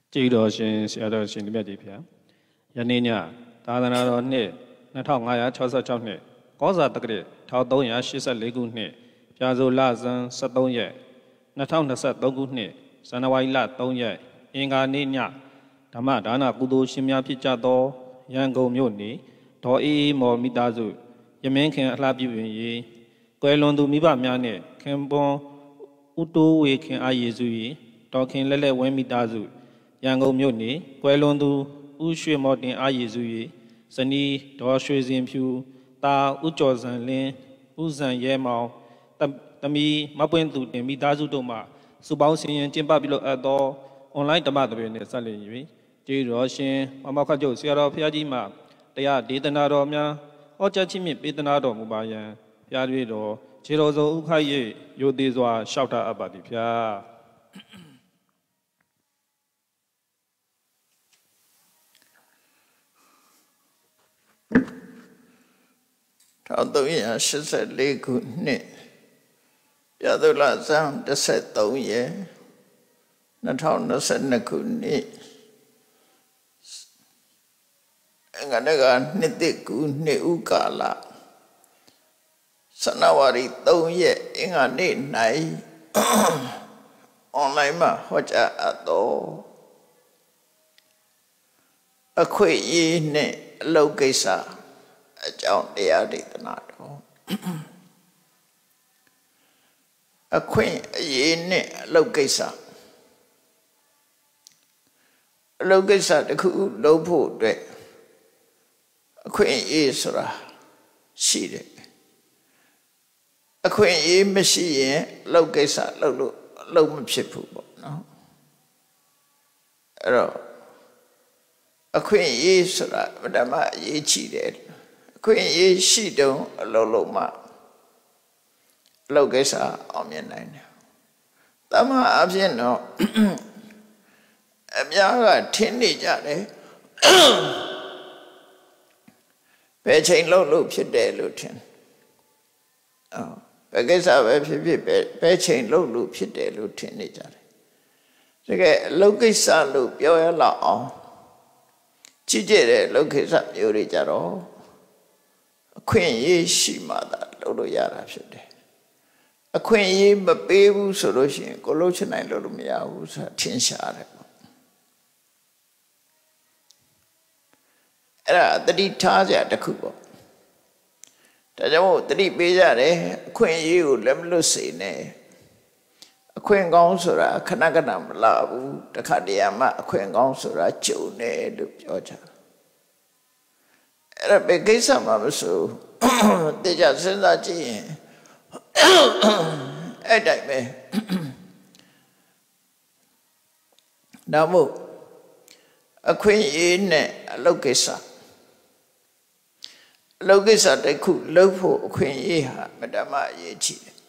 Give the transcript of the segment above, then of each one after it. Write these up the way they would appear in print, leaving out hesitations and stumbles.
ကျေးတော်ရှင်ဆရာတော်ရှင်မြတ်ကြီးဖေယနေ့ညသာသနာတော်နှစ်2566နှစ်ကောဇာတက္ကရာ1384ခုနှစ်ပြာဆိုလဇန်73ရက်2023ခုနှစ်ဇန်နဝါရီလ3ရက်အင်္ဂါနေ့ညဓမ္မဒါနကုသိုလ်ရှင်များဖြစ်ကြသောရန်ကုန်မြို့နေဒေါ်အေးမော်မိသားစုယမင်းခင်အလှပြုရင်ကွယ်လွန်သူမိဘများနှင့်ခင်ပွန်ဥတိုးဝေခင်အာယေစု၏ဒေါ်ခင်လက်လက်ဝင်းမိသားစုရန်ကုန်မြို့နေကွယ်လွန်သူဦးရွှေမော်တင်အာယေစု၏ဇနီးဒေါ်ရွှေစင်ဖြူတာဦးကျော်စံလင်းဦးစံရဲမောင်သမီးမပွင့်သူတင်မိသားစုတို့မှစုပေါင်းဆင်ရင်ကျင်းပပြုလုပ်အပ်သောအွန်လိုင်းဓမ္မသဘင်နှင့်ဆက်လျင်၍ကျေးတော်ရှင်မမောခကျုပ်ဆရာတော်ဘုရားကြီးမှတရားဒေသနာတော်များဟောကြားခြင်းဖြင့်ပေးသနာတော်မူပါယံဘုရားတွေ့တော်ခြေတော်စုံဥခိုက်၍ရိုသေစွာလျှောက်ထားအပ်ပါသည်ဘုရား 1384ခုနှစ်ပြာသူလဇန်13ရက်2022ခုနှစ်အင်္ဂါနေ့ကနှစ်တိကူနှစ်ဥကာလဇန်နဝါရီ3ရက်အင်္ဂါနေ့၌အွန်လိုင်းမှာဟောကြားအပ်သောအခွင့်အရေးနှင့်အလုပ်ကိစ္စအကြောင်းတရားဒေသနာတော်အခွင့်အရေးနဲ့အလုပ်ကိစ္စတစ်ခုလုပ်ဖို့အတွက်အခွင့်အရေးဆိုတာရှိတယ်အခွင့်အရေးမရှိရင်အလုပ်ကိစ္စလုပ်လို့အလုပ်မဖြစ်ဘူးပေါ့နော်အဲ့တော့အခွင့်အရေးဆိုတာဓမ္မအရေးကြီးတယ်အခွင့်အရေးရှိတုံးအလုပ်လုပ်မှအလုပ်ကိစ္စအောင်မြင်နိုင်တယ်တမန်အဖြစ်တော့အများကထင်နေကြတယ်ဘယ်ချိန်လုပ်လို့ဖြစ်တယ်လို့ထင်ဘယ်ကိစ္စပဲဖြစ်ဖြစ်ဘယ်ချိန်လုပ်လို့ဖြစ်တယ်လို့ထင်နေကြတယ်တကယ်အလုပ်ကိစ္စလို့ပြောရလောက်အောင်ကြည့်ကြတဲ့အလုပ်ကိစ္စမျိုးတွေကြတော့အခွင့်အရေးရှိမှသာလုပ်လို့ရတာဖြစ်တယ်အခွင့်အရေးမပေးဘူးဆိုလို့ရှိရင်ကိုလုပ်ချင်နိုင်လို့မရဘူးဆိုတာထင်ရှားတယ်ပေါ့အဲ့ဒါတတိထားကြတစ်ခုပေါ့ဒါကြောင့်မို့တတိပေးကြတယ်အခွင့်အရေးကိုလက်မလွတ်စေနဲ့အခွင့်ကောင်းဆိုတာခဏခဏမလာဘူးတခါတည်းမှအခွင့်ကောင်းဆိုတာကြုံတယ်လို့ပြောကြအဲ့ဒါပဲကိစ္စမှာမဆိုတေချာစဉ်းစားကြည့်ရင်အဲ့တိုင်းပဲဒါမို့အခွင့်အရေးနဲ့အလုပ်ကိစ္စတစ်ခုလုပ်ဖို့အခွင့်အရေးဟာမတ္တမအရေးကြီးတယ်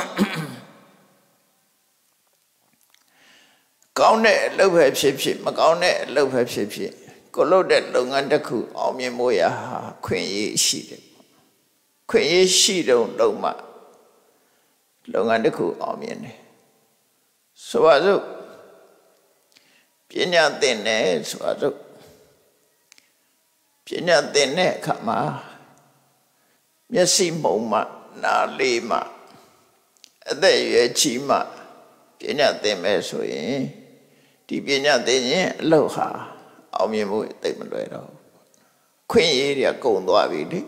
ကောင်းတဲ့အလုပ်ပဲဖြစ်ဖြစ်မကောင်းတဲ့အလုပ်ပဲဖြစ်ဖြစ်ကိုလုပ်တဲ့လုပ်ငန်းတစ်ခုအောင်မြင်ဖို့ရာဟာခွင့်ရရှိတယ်ခွင့်ရရှိတော့လုပ်မှလုပ်ငန်းတစ်ခုအောင်မြင်တယ်ဆိုပါစို့ပညာသင်တယ်ဆိုပါစို့ပညာသင်တဲ့အခါမှာမျက်စိမှုံမှနားလေးမှအသက်အရွယ်ကြီးမှပညာသင်မယ်ဆိုရင်ဒီပညာသင်ရင်အလုပ်ဟာအောင်မြင်ဖို့သိမလွယ်တော့ခွင့်ရည်တွေကုန်သွားပြီလေ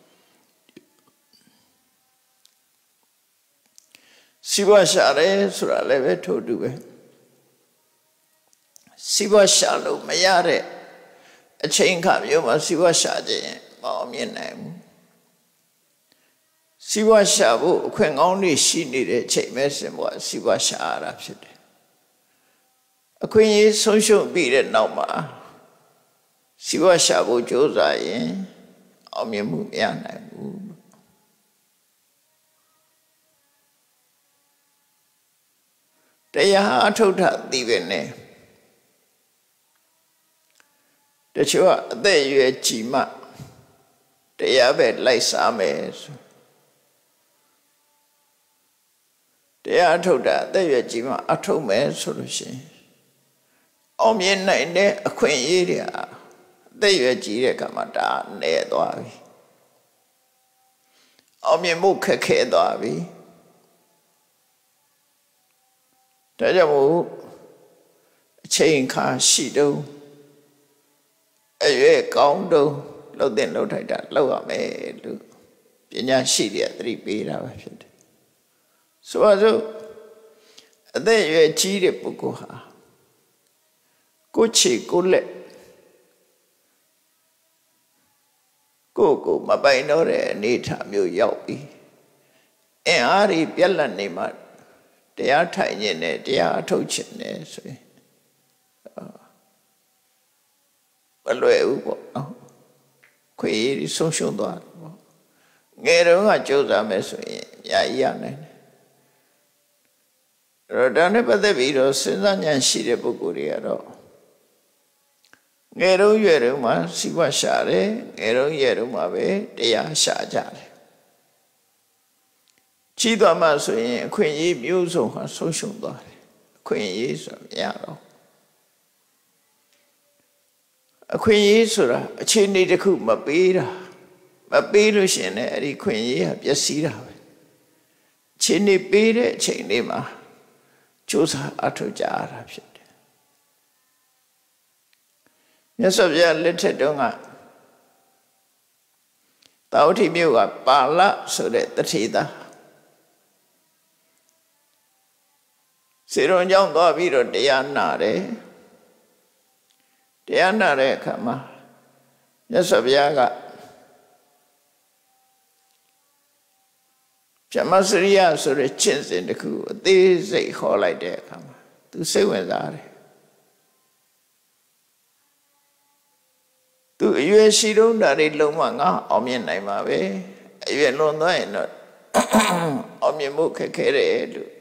စီးပွားရှာတယ်ဆိုတာလည်းပဲထို့တူပဲစီးပွားရှာလို့မရတဲ့အချိန်ခါမျိုးမှာစီးပွားရှာခြင်းမအောင်မြင်နိုင်ဘူးစီးပွားရှာဖို့အခွင့်ကောင်းတွေရှိနေတဲ့အချိန်ပဲစင်ပေါ်စီးပွားရှာရတာဖြစ်တယ်အခွင့်အရေးဆုံးရှုံးပြီးတဲ့နောက်မှာစီးပွားရှာဖို့ကြိုးစားရင်အောင်မြင်မှုမရနိုင်ဘူးတရားအထုတ်ထသိပဲနဲ့တချို့ကအသက်အရွယ်ကြီးမှတရားပဲလိုက်စားမယ်ဆိုတရားအထုတ်တာအသက်အရွယ်ကြီးမှအထုတ်မယ်ဆိုလို့ရှိရင်အောင်မြင်နိုင်တဲ့အခွင့်အရေးတွေဟာအသက်ရွယ်ကြီးတဲ့အခါမှာဒါနေသွားပြီအောင်မြင်မှုခက်ခဲသွားပြီဒါကြောင့်မို့အချိန်ခါရှိတော့အရွယ်ကောင်းတော့လှုပ်တဲ့လှုပ်ထိုက်တာလှုပ်ရမယ်လို့ပညာရှိတွေသတိပေးတာပဲဖြစ်တယ်ဆိုတော့အသက်ရွယ်ကြီးတဲ့ပုဂ္ဂိုလ်ဟာကိုယ်ချီကိုယ်လက်ကိုမပိုင်တော့တဲ့အနေအထားမျိုးရောက်ပြီအင်အားကြီးပြက်လက်နေမှတရားထိုင်ခြင်းနဲ့တရားအထုတ်ခြင်းနဲ့ဆိုရင်မလွယ်ဘူးပေါ့နော်ခွေးကြီးဆုံးရှုံးသွားတယ်ပေါ့ငယ်တုန်းကကြိုးစားမယ်ဆိုရင်အများကြီးရနိုင်တယ်အဲ့တော့ဒါနဲ့ပတ်သက်ပြီးတော့စဉ်းစားဉာဏ်ရှိတဲ့ပုဂ္ဂိုလ်တွေကတော့ငယ်တုန်းရွယ်တုန်းမှာစီးပွားရှာတယ်ငယ်တုန်းရွယ်တုန်းမှာပဲတရားရှာကြတယ်ကြီးသွားမှဆိုရင်အခွင့်အရေးမျိုးစုံဟာဆုံးရှုံးသွားတယ်အခွင့်အရေးဆိုမရတော့အခွင့်အရေးဆိုတာအခြေအနေတစ်ခုမပေးတာမပေးလို့ရှိရင်လည်းအဲ့ဒီခွင့်အရေးဟာပျက်စီးတာပဲအခြေအနေပေးတဲ့အချိန်လေးမှာကြိုးစားအထောက်ကြရတာဖြစ်တယ်မြတ်စွာဘုရားလက်ထက်တုန်းကတာဝတိမြို့ကပါဠဆိုတဲ့တထေသာစေရုံကြောင့်သွားပြီးတော့တရားနာတယ်တရားနာတဲ့အခါမှာမြတ်စွာဘုရားကဗြဟ္မစရိယဆိုတဲ့ကျင့်စဉ်တစ်ခုအသေးစိတ်ဟောလိုက်တဲ့အခါမှာသူစိတ်ဝင်စားတယ်သူအရွယ်ရှိတော့တာတွေလုံးဝငါအောင်မြင်နိုင်မှာပဲအရွယ်လွန်သွားရင်တော့အောင်မြင်မှုခက်ခဲတယ်လို့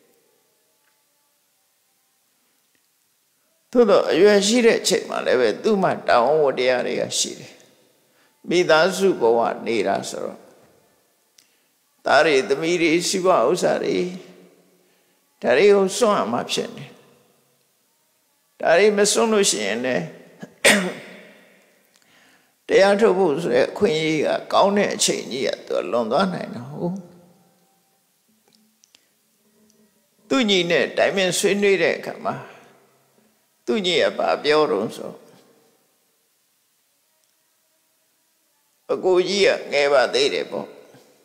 သို့တော့အရွယ်ရှိတဲ့အချိန်မှာလည်းပဲသူ့မှာတောင်းဝတရားတွေကရှိတယ်မိသားစုဘဝနေတာဆိုတော့သားတွေသမီးတွေစီးပွားဥစ္စာတွေဒါတွေကိုစွန့်ရမှာဖြစ်နေဒါတွေမစွန့်လို့ရှိရင်လည်းတရားထုတ်ဖို့ဆိုတဲ့အခွင့်အရေးကကောင်းတဲ့အချိန်ကြီးကသူလွန်သွားနိုင်တာဟုတ်သူညီနဲ့တိုင်ပင်ဆွေးနွေးတဲ့အခါမှာသူညီကဘာပြောတော့ဆိုအကိုကြီးကငယ်ပါသေးတယ်ပေါ့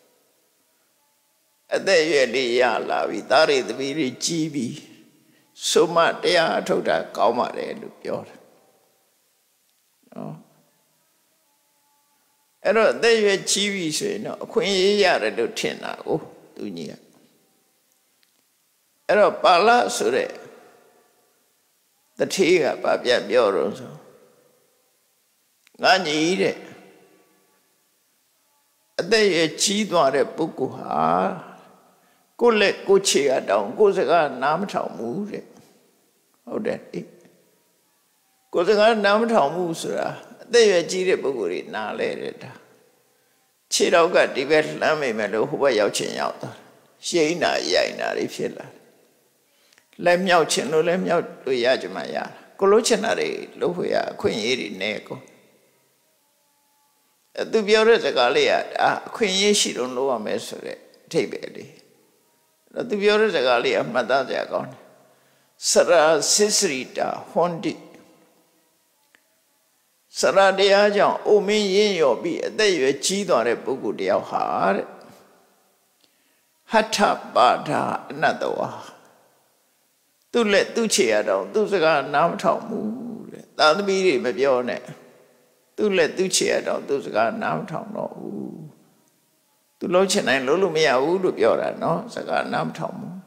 အသက်ရွယ်လေးရလာပြီသားတွေသမီးတွေကြီးပြီဆိုမှတရားအထုတ်တာကောင်းပါတယ်လို့ပြောတယ်နော်အဲ့တော့အသက်ရွယ်ကြီးပြီဆိုရင်တော့အခွင့်အရေးရတယ်လို့ထင်တာကိုသူညီကအဲ့တော့ပါဠဆိုတဲ့တထေးကဗာပြတ်ပြောတော့ဆိုငါညီတဲ့အသက်ရွယ်ကြီးသွားတဲ့ပုဂ္ဂိုလ်ဟာကိုယ်လက်ကိုယ်ခြေကတောင်ကိုယ်စကားနားမထောင်ဘူးတဲ့ဟုတ်တယ်ကိုယ်စကားနားမထောင်ဘူးဆိုတာအသက်ရွယ်ကြီးတဲ့ပုဂ္ဂိုလ်တွေနားလဲတဲ့ဒါခြေတော့ကဒီဘက်လှမ်းမိမယ်လို့ဟိုဘက်ရောက်ချင်ရောက်သွားရှိန်နာရိုက်နာတွေဖြစ်လာလက်မြောက်ချင်လို့လက်မြောက်လို့ရကြမှာရကိုလို့ချင်တာတွေလို့ဟိုရအခွင့်အရေးတွေနဲ့ကိုသူပြောတဲ့စကားလေးကဒါအခွင့်အရေးရှိတော့လို့ရမယ်ဆိုတဲ့အထိပ္ပယ်လေးသူပြောတဲ့စကားလေးကမှတ်သားစရာကောင်းတယ်စရာစစ္စရိတာဟွန်တိစရာတရားကြောင့်အိုမင်းရင်းရော်ပြီးအသက်ရွယ်ကြီးသွားတဲ့ပုဂ္ဂိုလ်တယောက်ဟာတဲ့ဟထပါဒအနတ္တဝါသူ့လက်သူ့ခြေရတော့သူ့စကားနားမထောင်ဘူးတဲ့သာသမီတွေမပြောနဲ့သူ့လက်သူ့ခြေရတော့သူ့စကားနားမထောင်တော့ဘူးသူလုံးချင်တိုင်းလုံးလို့မရဘူးလို့ပြောတာနော်စကားနားမထောင်ဘူး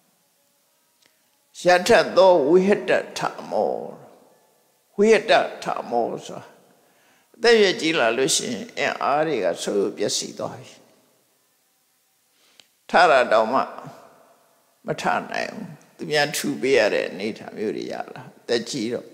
ယထသောဝိဟတထမောဝိဟတထမောဆိုအသက်ရွယ်ကြီးလာလို့ရှိရင်အင်အားတွေကဆိုးပျက်စီးသွားပြီထရတော့မှမထနိုင်ဘူးသူများထူပေးရတဲ့အနေထားမျိုးတွေရလာတက်ကြီးတော့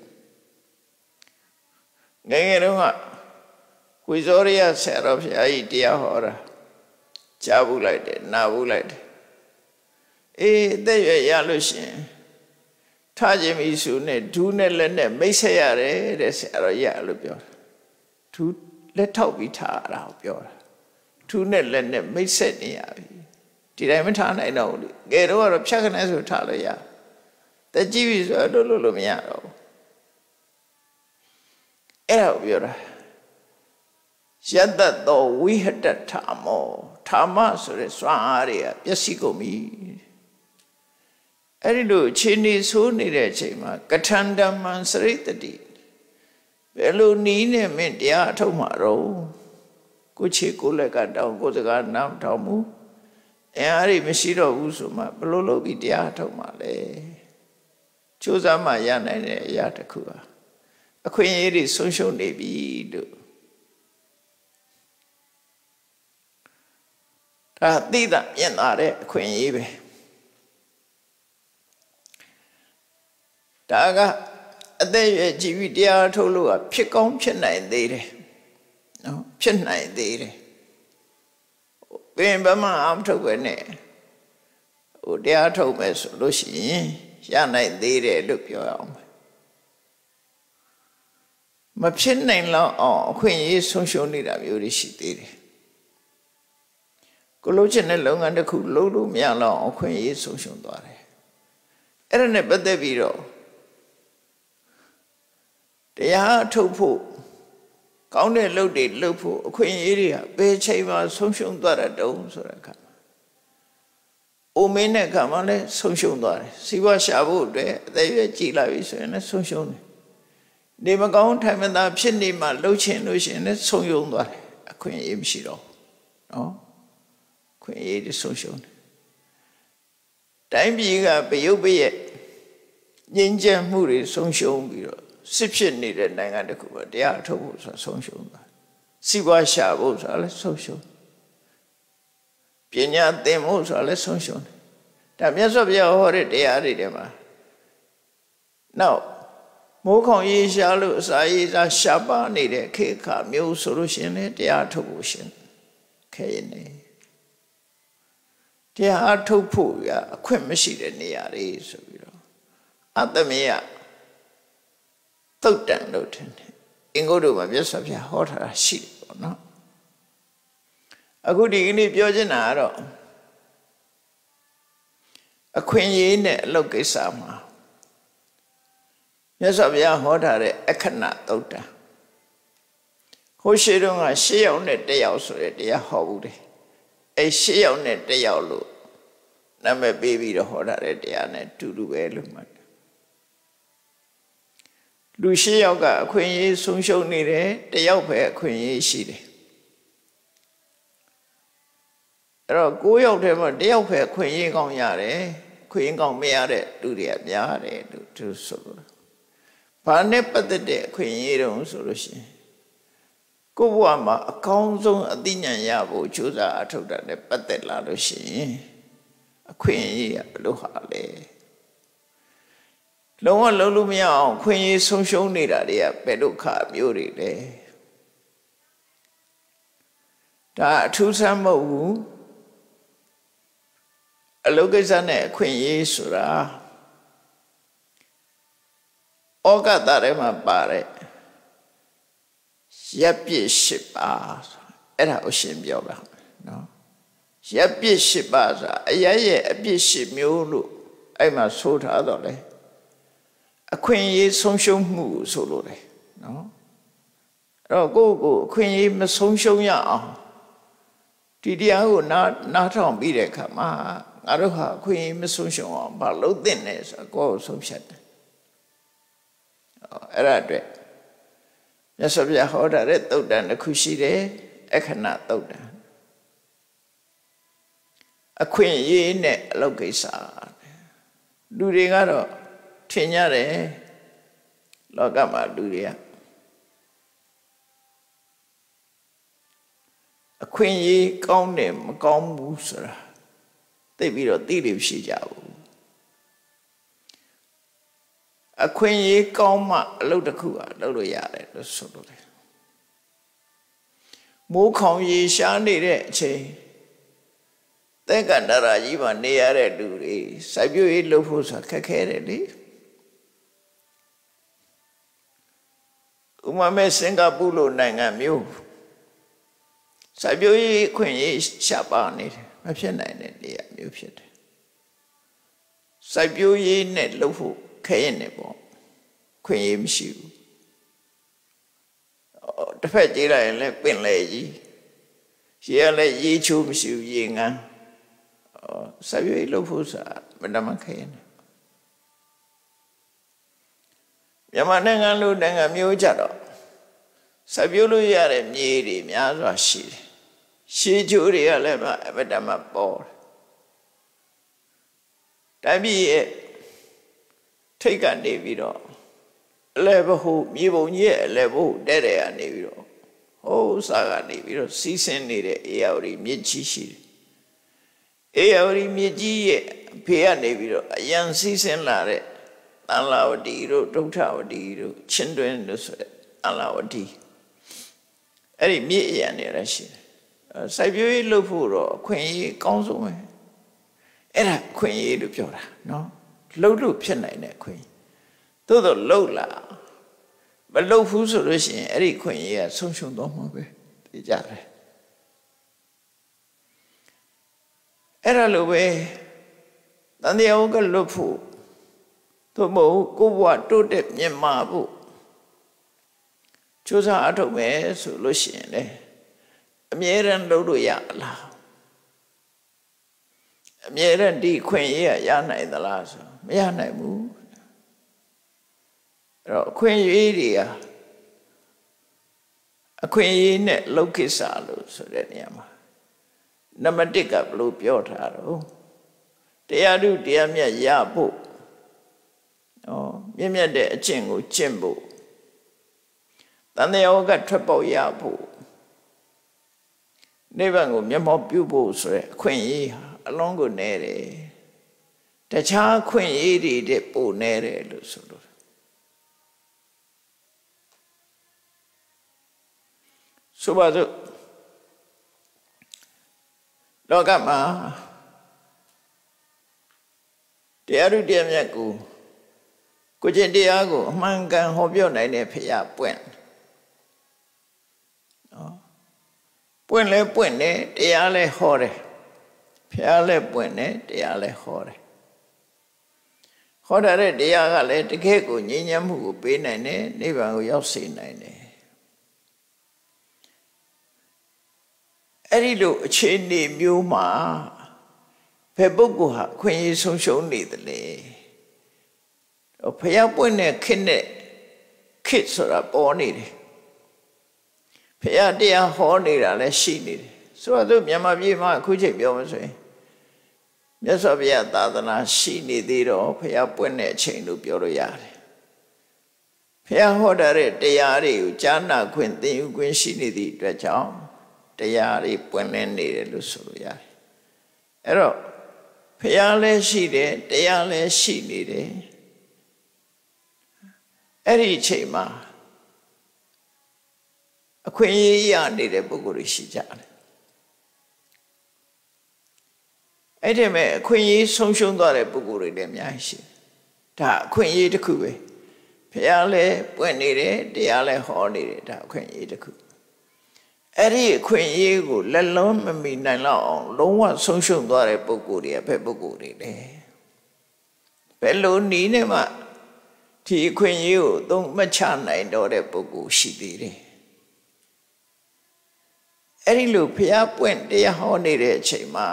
ငယ်ငယ်တုန်းကဝိဇောရိယဆရာတော်ဘုရားကြီးတရားဟောတာကြားဘူးလိုက်တယ်နာဘူးလိုက်တယ်အေးအသက်ရွယ်ရလို့ရှိရင်ထားခြင်းမိစုနဲ့ဒူးနဲ့လက်နဲ့မိတ်ဆက်ရတယ်တဲ့ဆရာတော်ကြီးလို့ပြောတာဒူးလက်ထောက်ပြီးထားရတာကိုပြောတာဒူးနဲ့လက်နဲ့မိတ်ဆက်နေရပြီဒီတိုင်းမထားနိုင်တော့ဘူးလေငယ်တော့ကတော့ဖြတ်ခနဲ့ဆိုထားလို့ရတက်ကြည့်ပြီဆိုတော့လို့မရတော့ဘူးအဲ့ဒါကိုပြောတာယတ္တသောဝိဟတထာမောဓမ္မဆိုတဲ့စွမ်းအားတွေကပျက်စီးကုန်ပြီအဲ့ဒီလိုခြေနေဆိုးနေတဲ့အချိန်မှာကထန္တမံစရိတ္တိဘယ်လိုနီးနဲ့မင်းတရားအထုတ်မှာတော့ကိုခြေကိုလက်ကတောင်းကိုစကားနားထောင်မှုအဲ့ဒီမရှိတော့ဘူးဆိုမှဘယ်လိုလုပ်ပြီးတရားအထုတ်မှာလဲကြိုးစားမှရနိုင်တဲ့အရာတစ်ခုပါအခွင့်အရေးတွေဆုံးရှုံးနေပြီလို့ဒါသိတာမြင်လာတဲ့အခွင့်အရေးပဲဒါကအသက်ရွယ်ကြည်ပြီးတရားထုတ်လို့ဖြစ်ကောင်းဖြစ်နိုင်သေးတယ်နော်ဖြစ်နိုင်သေးတယ်ဘယ်မှမထုတ်ပဲနဲ့ဟိုတရားထုတ်မယ်ဆိုလို့ရှိရင်ရနိုင်သေးတယ်လို့ပြောရအောင်မဖြစ်နိုင်တော့အောင်အခွင့်အရေးဆုံးရှုံးနေတာမျိုးတွေရှိသေးတယ်ကိုလုံးချင်တဲ့လုပ်ငန်းတစ်ခုလုပ်လို့မရတော့အခွင့်အရေးဆုံးရှုံးသွားတယ်အဲ့ဒါနဲ့ပတ်သက်ပြီးတော့တရားထုတ်ဖို့ကောင်းတဲ့လုပ်တွေလုပ်ဖို့အခွင့်အရေးတွေကဘယ်ချိန်မှဆုံးရှုံးသွားတဲ့တုံးဆိုတဲ့အခါအိုမင်းတဲ့အခါမှလည်းဆုံးရှုံးသွားတယ်စီးပွားရှာဖို့အတွက်အသက်ရွယ်ကြီးလာပြီဆိုရင်လည်းဆုံးရှုံးတယ်နေမကောင်းထိုင်မသာဖြစ်နေမှလှုပ်ချင်လို့ရှိရင်လည်းဆုံးယုံသွားတယ်အခွင့်အရေးမရှိတော့နော်ခွင့်အရေးတွေဆုံးရှုံးတယ်တိုင်းပြည်ကပယုတ်ပရဲ့ငြိမ်းချမ်းမှုတွေဆုံးရှုံးပြီးတော့စစ်ဖြစ်နေတဲ့နိုင်ငံတစ်ခုကတရားထုတ်ဖို့ဆိုဆုံးရှုံးသွားစီးပွားရှာဖို့ဆိုလည်းဆုံးရှုံးပညာသင်ဖို့ဆိုလည်းဆုံးရှုံးတယ်ဒါမြတ်စွာဘုရားဟောတဲ့တရားတွေထဲမှာနောက်မိုးခေါင်ရေရှားလို့အစာရေစာရှားပါနေတဲ့ခေတ်ခါမျိုးဆိုလို့ရှိရင်လည်းတရားထုတ်ဖို့ရှင်ခဲရနေတရားထုတ်ဖို့ရအခွင့်မရှိတဲ့နေရာတွေဆိုပြီးတော့အတ္တမေယသုတ်တန်လို့ထင်တယ်အင်္ဂုတ္တမှာမြတ်စွာဘုရားဟောထားတာရှိတယ်ပေါ့နော်အခုဒီကနေ့ပြောချင်တာကတော့အခွင့်အရေးနဲ့အလုပ်ကိစ္စမှာမြတ်စွာဘုရားဟောထားတဲ့အခဏသုတ်တံဟိုရှိတော့က၈ယောက်နဲ့၁ယောက်ဆိုတဲ့တရားဟောဘူးတယ်အဲ၈ယောက်နဲ့၁ယောက်လို့နာမည်ပေးပြီးတော့ဟောထားတဲ့တရားနဲ့တူတူပဲလို့မှတ်တယ်လူ၈ယောက်ကအခွင့်အရေးဆုံးရှုံးနေတယ်၁ယောက်ပဲအခွင့်အရေးရှိတယ်အဲ့တော့၉ယောက်ထဲမှာ၁ယောက်ပဲအခွင့်အရေးကောင်းရတယ်အခွင့်အရေးကောင်းမရတဲ့လူတွေကများတယ်လို့သူဆိုလို့ဘာနဲ့ပတ်သက်တဲ့အခွင့်အရေးတုံးဆိုလို့ရှိရင်ကိုယ့်ဘဝမှာအကောင်းဆုံးအသိဉာဏ်ရဖို့ကြိုးစားအထောက်တာနဲ့ပတ်သက်လာလို့ရှိရင်အခွင့်အရေးကဘယ်လိုဟာလဲလုံးဝလုံးလို့မရအောင်ခွင့်ရေးဆုံးရှုံးနေတာတွေကဘယ်ဒုက္ခမျိုးတွေလဲဒါအထူးဆန်းမဟုတ်ဘူးအလုပ်ကိစ္စနဲ့အခွင့်အရေးဆိုတာဩဃတထဲမှာပါတဲ့ရပ်ပြစ်၈ပါးအဲ့ဒါကိုရှင်းပြောပါနော်ရပ်ပြစ်၈ပါးဆိုတာအရရဲ့အပြစ်၈မျိုးလို့အဲ့မှာဆိုထားတော့လေအခွင့်အရေးဆုံးရှုံးမှုဆိုလို့လေနော်အဲ့တော့ကိုယ့်ကိုအခွင့်အရေးမဆုံးရှုံးရအောင်ဒီတရားကိုနားထောင်ပြီးတဲ့အခါမှာငါတို့ဟာအခွင့်အရေးမဆုံးရှုံးအောင်မလုပ်သင့်နဲ့ဆိုတော့ကိုယ့်ကိုဆုံးဖြတ်တယ်အဲ့ဒါအတွက်မြတ်စွာဘုရားဟောထားတဲ့သုတ်တံတစ်ခုရှိတယ်အခဏသုတ်တံအခွင့်အရေးနဲ့အလုပ်ကိစ္စလူတွေကတော့ထင်ကြတယ်လောကမှာလူတွေကအခွင့်အရေးကောင်းတယ်မကောင်းဘူးဆိုတာသိပြီးတော့သိလို့ရှိကြဘူးအခွင့်အရေးကောင်းမှအလုပ်တစ်ခုကလုပ်လို့ရတယ်လို့ဆိုလို့တယ်မိုးခေါင်ရေရှားနေတဲ့အချိန်သက်ကန္တရာကြီးမှာနေရတဲ့လူတွေစိုက်ပျိုးရေးလုပ်ဖို့ဆိုတာခက်ခဲတယ်လေမှမဲ့စင်ကာပူလိုနိုင်ငံမျိုးစိုက်ပျိုးရေးခွင့်ရေးရှားပါနေတယ်မဖြစ်နိုင်တဲ့နေရာမျိုးဖြစ်တယ်စိုက်ပျိုးရေးနဲ့လုပ်ဖို့ခဲရင်နေပေါ့ခွင့်ရေးမရှိဘူးတစ်ဖက်ကြည့်လိုက်ရင်လည်းပင်လေကြီးရေကလည်းရေချိုးမရှိဘူးရေငန်းစိုက်ပျိုးရေးလုပ်ဖို့ဆိုတာမတမခဲရင်မြန်မာနိုင်ငံလိုနိုင်ငံမျိုးကြတော့စိုက်ပျိုးလို့ရတဲ့မြေတွေများစွာရှိတယ်ရှေးချိုးတွေကလည်းအမတမပေါ်တယ်တိုင်းပြည်ရဲ့ထိတ်ကနေပြီးတော့အလဲဘဟုမြေပုံကြီးရဲ့အလဲဘဟုတဲ့တဲ့ကနေပြီးတော့ဟိုးစားကနေပြီးတော့စီးဆင်းနေတဲ့အေယာဝတီမြစ်ကြီးရှိတယ်အေယာဝတီမြစ်ကြီးရဲ့ဖေးကနေပြီးတော့အရန်စီးဆင်းလာတဲ့သံလာဝတီတို့ဒုဋ္ဌဝတီတို့ချင်းတွင်းတို့ဆိုတဲ့သံလာဝတီအဲ့ဒီမြစ်အရန်နေရရှိတယ်စိုက်ပျိုးရေးလုပ်ဖို့တော့အခွင့်အရေးအကောင်းဆုံးပဲအဲ့ဒါအခွင့်အရေးလို့ပြောတာနော်လှုပ်လို့ဖြစ်နိုင်တဲ့အခွင့်သို့တော့လှုပ်လာမလှုပ်ဘူးဆိုလို့ရှိရင်အဲ့ဒီအခွင့်အရေးကဆုံးရှုံးသွားမှာပဲသိကြတယ်အဲ့ဒါလိုပဲတန်တရားကလှုပ်ဖို့သို့မဟုတ်ကိုယ်ဘဝတိုးတက်မြင့်မာဖို့ကြိုးစားအထောက်မယ်ဆိုလို့ရှိရင်လေအမြဲတမ်းလုပ်လို့ရလားအမြဲတမ်းဒီခွင့်ရေးရနိုင်သလားဆိုမရနိုင်ဘူးအဲ့တော့အခွင့်အရေးတွေအခွင့်အရေးနဲ့လုပ်ကိစ္စလို့ဆိုတဲ့နေရာမှာနံပါတ်1ကဘယ်လိုပြောထားတော့တရားဓုတရားမြတ်ရဖို့မြင့်မြတ်တဲ့အကျင့်ကိုကျင့်ဖို့တန်တရားကထွက်ပေါက်ရဖို့နိဗ္ဗာန်ကိုမျက်မှောက်ပြုဖို့ဆိုတဲ့အခွင့်အရေးဟာအလုံးကိုနေတယ်တခြားအခွင့်အရေးတွေတဲ့ပိုနေတယ်လို့ဆိုလို့ဆိုပါစို့လောကမှာတရားဓုတရားမြတ်ကိုကျင့်တရားကိုအမှန်ကန်ဟောပြောနိုင်တဲ့ဖရာပွင့်ပွင့်လဲပွင့်တယ်တရားလဲဟောတယ်ဖရာလဲပွင့်တယ်တရားလဲဟောတယ်ဟောတဲ့တရားကလည်းတကယ့်ကိုငြိမ်းချမ်းမှုကိုပေးနိုင်တယ်နိဗ္ဗာန်ကိုရောက်စေနိုင်တယ်အဲ့ဒီလိုအခြေအနေမျိုးမှာဘယ်ပုဂ္ဂိုလ်ဟာခွင့်ရဆုံးရှုံးနေသလဲဖရာပွင့်တဲ့ခေတ်နဲ့ခေတ်ဆိုတာပေါ်နေတယ်ဖရာတရားဟောနေတာလည်းရှိနေတယ်ဆိုတော့မြန်မာပြည်မှာအခုချိန်ပြောမှဆိုရင်မြတ်စွာဘုရားသာသနာရှိနေသေးတော့ဖရာပွင့်တဲ့အချိန်လို့ပြောလို့ရတယ်ဖရာဟောတဲ့တရားတွေကိုကြားနာခွင့်သင်ယူခွင့်ရှိနေသည့်အတွက်ကြောင့်တရားတွေပွင့်လင်းနေတယ်လို့ဆိုလို့ရတယ်အဲ့တော့ဖရာလည်းရှိတယ်တရားလည်းရှိနေတယ်အဲ့ဒီအချိန်မှာအခွင့်အရေးရနေတဲ့ပုဂ္ဂိုလ်တွေရှိကြတယ်အဲ့ဒီမဲ့အခွင့်အရေးဆုံးရှုံးသွားတဲ့ပုဂ္ဂိုလ်တွေလည်းအများကြီးရှိတယ်ဒါအခွင့်အရေးတစ်ခုပဲဘုရားလည်းပွင့်နေတယ်တရားလည်းဟောနေတယ်ဒါအခွင့်အရေးတစ်ခုအဲ့ဒီအခွင့်အရေးကိုလက်လုံးမမီနိုင်တော့အောင်လုံးဝဆုံးရှုံးသွားတဲ့ပုဂ္ဂိုလ်တွေကဘယ်ပုဂ္ဂိုလ်တွေလဲဘယ်လိုနည်းနဲ့မှဒီအခွင့်အရေးကိုသုံးမချနိုင်တော့တဲ့ပုဂ္ဂိုလ်ရှိသေးတယ်အဲ့ဒီလိုဘုရားပွင့်တရားဟောနေတဲ့အချိန်မှာ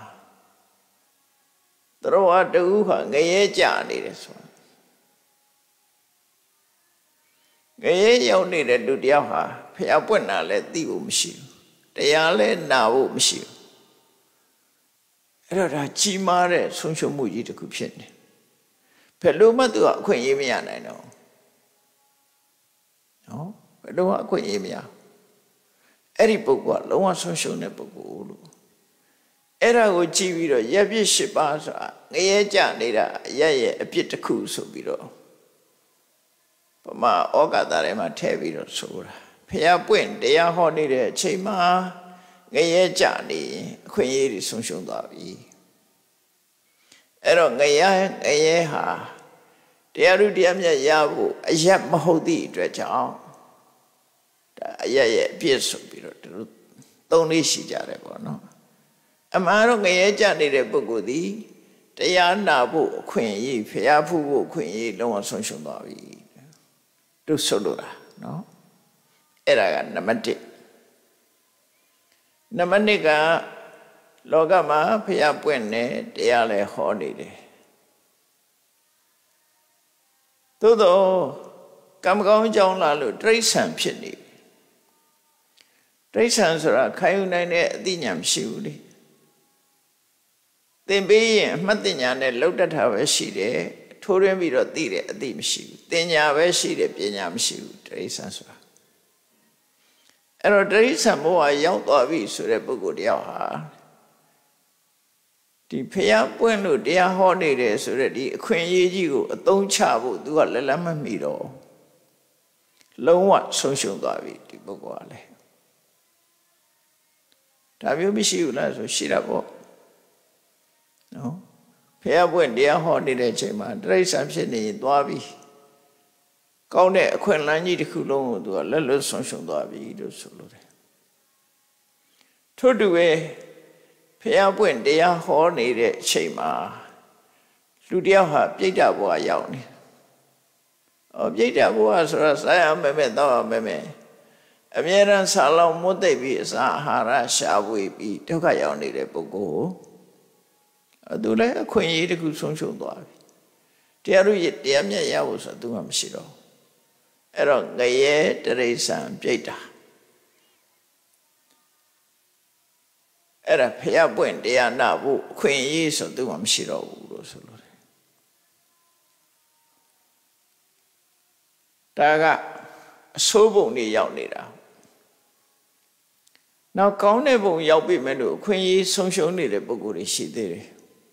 တော်ဟာတူဟာငရဲကြနေတယ်ဆိုငရဲရောက်နေတဲ့လူတယောက်ဟာဘုရားပွင့်တာလည်းသိဖို့မရှိဘူးတရားလည်းနာဖို့မရှိဘူးအဲ့တော့ဒါကြီးမားတဲ့ဆုံးရှုံးမှုကြီးတစ်ခုဖြစ်နေဘယ်လိုမှသူကအခွင့်အရေးမရနိုင်တော့နော်ဘယ်လိုမှအခွင့်အရေးမရအဲ့ဒီပုဂ္ဂိုလ်ကလုံးဝဆုံးရှုံးတဲ့ပုဂ္ဂိုလ်လို့အဲ့ဒါကိုကြည့်ပြီးတော့ရပြစ်၈ပါးဆိုတာငရဲကြနေတာရဲ့အပြစ်တစ်ခုဆိုပြီးတော့ဗမာဩဃတာထဲမှာထည့်ပြီးတော့ဆိုတာဖျားပွင့်တရားဟောနေတဲ့အချိန်မှာငရဲကြနေအခွင့်အရေးတွေဆုံးရှုံးသွားပြီအဲ့တော့ငရဲဟာတရားဓုတရားမြတ်ရဖို့အရက်မဟုတ်သည့်အတွက်ကြောင့်အရဲ့အပြည့်ဆိုပြီးတော့တို့သုံးလေးရှိကြတယ်ပေါ့နော်အမှန်တော့ငရဲကြနေတဲ့ပုဂ္ဂိုလ်သည်တရားနာဖို့အခွင့်အရေးဖျားဖူးဖို့အခွင့်အရေးလုံးဝဆုံးရှုံးသွားပြီတို့ဆိုလိုတာနော်အဲ့ဒါကနံပါတ်1နံပါတ်2ကလောကမှာဖျားပွင့်နေတရားလည်းဟောနေတယ်သို့တော့ကံကောင်းကြောင်းလာလို့တိရစ္ဆာန်ဖြစ်နေတိရစ္ဆာန်ဆိုတာခံယူနိုင်တဲ့အသိဉာဏ်မရှိဘူးလေသင်ပေးရင်အမှတ်ဉာဏ်နဲ့လောက်တတ်တာပဲရှိတယ်ထိုးရင်းပြီးတော့သိတယ်အသိမရှိဘူးသင်ညာပဲရှိတယ်ပညာမရှိဘူးတိရစ္ဆာန်ဆိုတာအဲ့တော့တိရစ္ဆာန်ဘဝရောက်သွားပြီဆိုတဲ့ပုဂ္ဂိုလ်တယောက်ဟာဒီဖျားပွင့်လို့တရားဟောနေတယ်ဆိုတဲ့ဒီအခွင့်အရေးကြီးကိုအသုံးချဖို့သူကလက်လက်မမီတော့လုံးဝဆုံးရှုံးသွားပြီဒီပုဂ္ဂိုလ်ကလည်းဒါမျိုးမရှိဘူးလားဆိုရှိတာပေါ့နော်ဖျားပွင့်တရားဟောနေတဲ့အချိန်မှာတိရစ္ဆာန်ဖြစ်နေရင်သွားပြီကောင်းတဲ့အခွင့်အလမ်းကြီးတစ်ခုလုံးကိုသူကလက်လွတ်ဆုံးရှုံးသွားပြီလို့ဆိုလိုတယ်ထို့တူပဲဖျားပွင့်တရားဟောနေတဲ့အချိန်မှာလူတယောက်ဟာပြိတ္တဘဝရောက်နေပြိတ္တဘဝဆိုတာစားရမယ်တောက်ရမယ်အမြဲတမ်းဆာလောင်မွတ်သိပ်ပြီးအစာအာဟာရရှားဝေပြီးဒုက္ခရောက်နေတဲ့ပုဂ္ဂိုလ်သူလည်းအခွင့်အရေးတစ်ခုဆုံးရှုံးသွားပြီတရားတို့တရားမြတ်ရဖို့ဆိုတာသူမှမရှိတော့အဲ့တော့ငရဲတရိစ္ဆာန်ပြိတ္တာအဲ့ဒါဖျားပွင့်တရားနာဖို့အခွင့်အရေးဆိုသူမှမရှိတော့ဘူးလို့ဆိုလို့ဒါကအဆိုးပုံတွေရောက်နေတာနောက်ကောင်းတဲ့ပုံရောက်ပြီမဲ့လို့အခွင့်အရေးဆုံးရှုံးနေတဲ့ပုဂ္ဂိုလ်တွေရှိသေးတယ်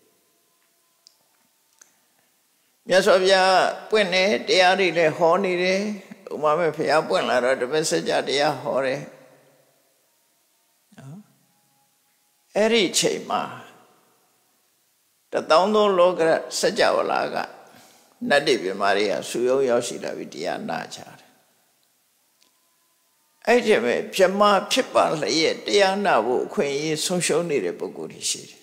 မြတ်စွာဘုရားပွင့်နေတရားတွေလည်းဟောနေတယ်ဥမာမဲ့ဘုရားပွင့်လာတော့တပည့်စကြတရားဟောတယ်အဲ့ဒီချိန်မှာ1000 လောကစကြဝဠာကနတ်တွေပြမာတွေကဆူယုံရောက်ရှိလာပြီးတရားနာကြတယ်အဲ့ဒီမဲ့ပြမဖြစ်ပါလျက်တရားနာဖို့အခွင့်အရေးဆုံးရှုံးနေတဲ့ပုဂ္ဂိုလ်တွေရှိတယ်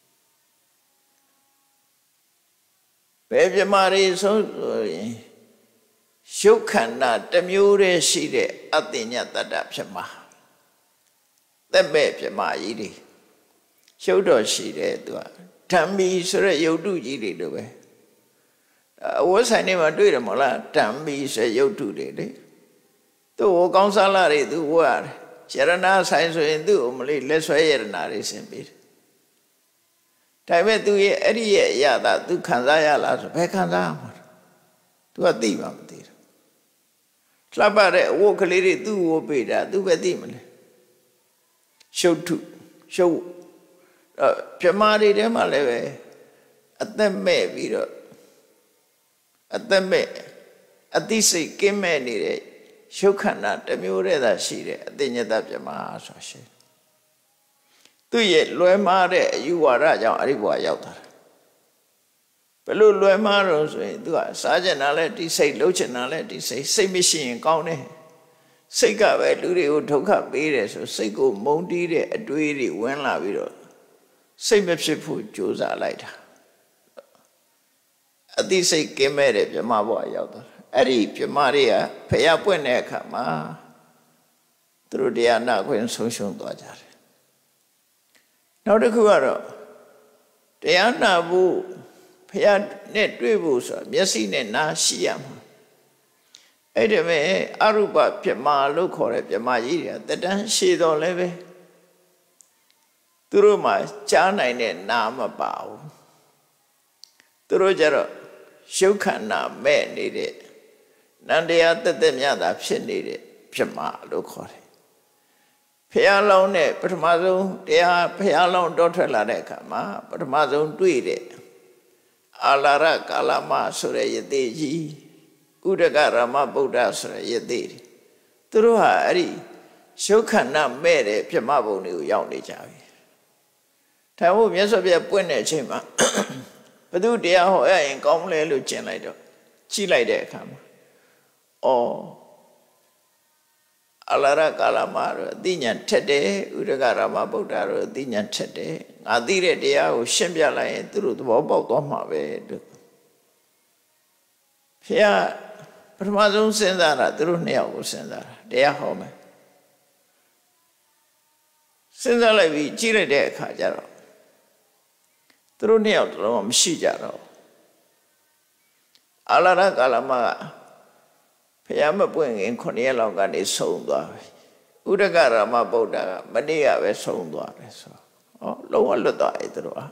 ဘယ်ပြမာတွေဆုံးရင်ရုပ်ခန္ဓာတစ်မျိုးတည်းရှိတဲ့အတ္တညတတ္တပြမသက်မဲ့ပြမကြီးတွေရုပ်တော်ရှိတယ်သူကဓမ္မီဆိုတဲ့ရုပ်တုကြီးတွေလိုပဲအဝတ်ဆိုင်တွေမှာတွေ့တယ်မဟုတ်လားဓမ္မီဆိုရုပ်တုတွေလေသူ့ကိုကောင်းစားလာတွေသူဝတ်ရတယ်ရဏဆိုင်ဆိုရင်သူ့ကိုမလေးလက်ဆွဲရတနာတွေဆင်ပေးတယ်ဒါပေမဲ့သူရဲ့အဲ့ဒီရဲ့အရာသာသူခံစားရလားဆိုဘယ်ခံစားရမှာသူကသိမှမသိဘူးလှပတဲ့အဝတ်ကလေးတွေသူ့ကိုပေးတာသူပဲသိမလဲရှုပ်ထုရှုပ်ပြမာတွေထဲမှာလည်းပဲအသက်မဲ့ပြီးတော့အသက်မဲ့အသိစိတ်ကင်းမဲ့နေတဲ့ရုပ်ခန္ဓာတစ်မျိုးတည်းသာရှိတယ်အတ္တညတပြမာဆိုတာရှိသူရဲ့လွယ်မှားတဲ့အယူဝါဒကြောင့်အဲ့ဒီဘဝရောက်တာဘယ်လိုလွယ်မှားတော့ဆိုရင်သူကစားချင်တာလဲဒီစိတ်လှုပ်ချင်တာလဲဒီစိတ်စိတ်မရှိရင်ကောင်းတယ်စိတ်ကပဲလူတွေကိုဒုက္ခပေးတယ်ဆိုစိတ်ကိုမုန်းတီးတဲ့အတွေးတွေဝင်လာပြီးတော့စိတ်မဖြစ်ဖို့ကြိုးစားလိုက်တာအသိစိတ်ကင်းမဲ့တဲ့ပြမဘဝရောက်တာအဲ့ဒီပြမတွေကဖျားပွင့်တဲ့အခါမှာသူတို့တရားနာခွင့်ဆုံးရှုံးသွားကြတယ်နောက်တစ်ခုကတော့တရားနာဖို့ဖျားနဲ့တွေ့ဖို့ဆိုတာမျက်စိနဲ့နားရှိရမှာအဲ့ဒီမဲ့အရူပပြမလို့ခေါ်တဲ့ပြမကြီးတွေကတတန်းရှည်တော်လည်းပဲသူတို့မှာကြားနိုင်တဲ့နာမပါဘူးသူတို့ကြတော့ရုပ်ခန္ဓာမဲ့နေတဲ့နန္တရားတက်တက်မြတ်တာဖြစ်နေတဲ့ဖြစ်မှာလို့ခေါ်တယ်ဖျားလောင်းနဲ့ပထမဆုံးတရားဖျားလောင်းတော့ထွက်လာတဲ့အခါမှာပထမဆုံးတွေ့တဲ့အာလာရကာလမဆိုတဲ့ယသိကြီးဥဒကရမဗုဒ္ဓဆိုတဲ့ယသိသူတို့ဟာအဲ့ဒီရုပ်ခန္ဓာမဲ့တဲ့ပြမဘုံတွေကိုရောက်နေကြပြီဒါမို့မြတ်စွာဘုရားပွင့်တဲ့အချိန်မှာဘသူတရားဟောရရင်ကောင်းမလဲလို့ကျင်လိုက်တော့ကြည့်လိုက်တဲ့အခါမှာအလရကာလမှာတော့အသိဉာဏ်ထက်တယ်ဥရကရမဗုဒ္ဓတော့အသိဉာဏ်ထက်တယ်ငါသိတဲ့တရားကိုရှင်းပြလိုက်ရင်သူတို့သဘောပေါက်သွားမှာပဲလို့ဖះပထမဆုံးစဉ်းစားတာသူတို့နှစ်ယောက်ကိုစဉ်းစားတာတရားဟောမယ်စဉ်းစားလိုက်ပြီးကြည့်လိုက်တဲ့အခါကျတော့သူတို့နှစ်ယောက်တော့မရှိကြတော့အလရကာလမှာဖះမပွင့်ခင်9ရက်လောက်ကနေဆုံးသွားပြီဥဒကရမဗုဒ္ဓကမနေ့ကပဲဆုံးသွားတယ်ဆိုလုံးဝလွတ်သွားတယ်သူတို့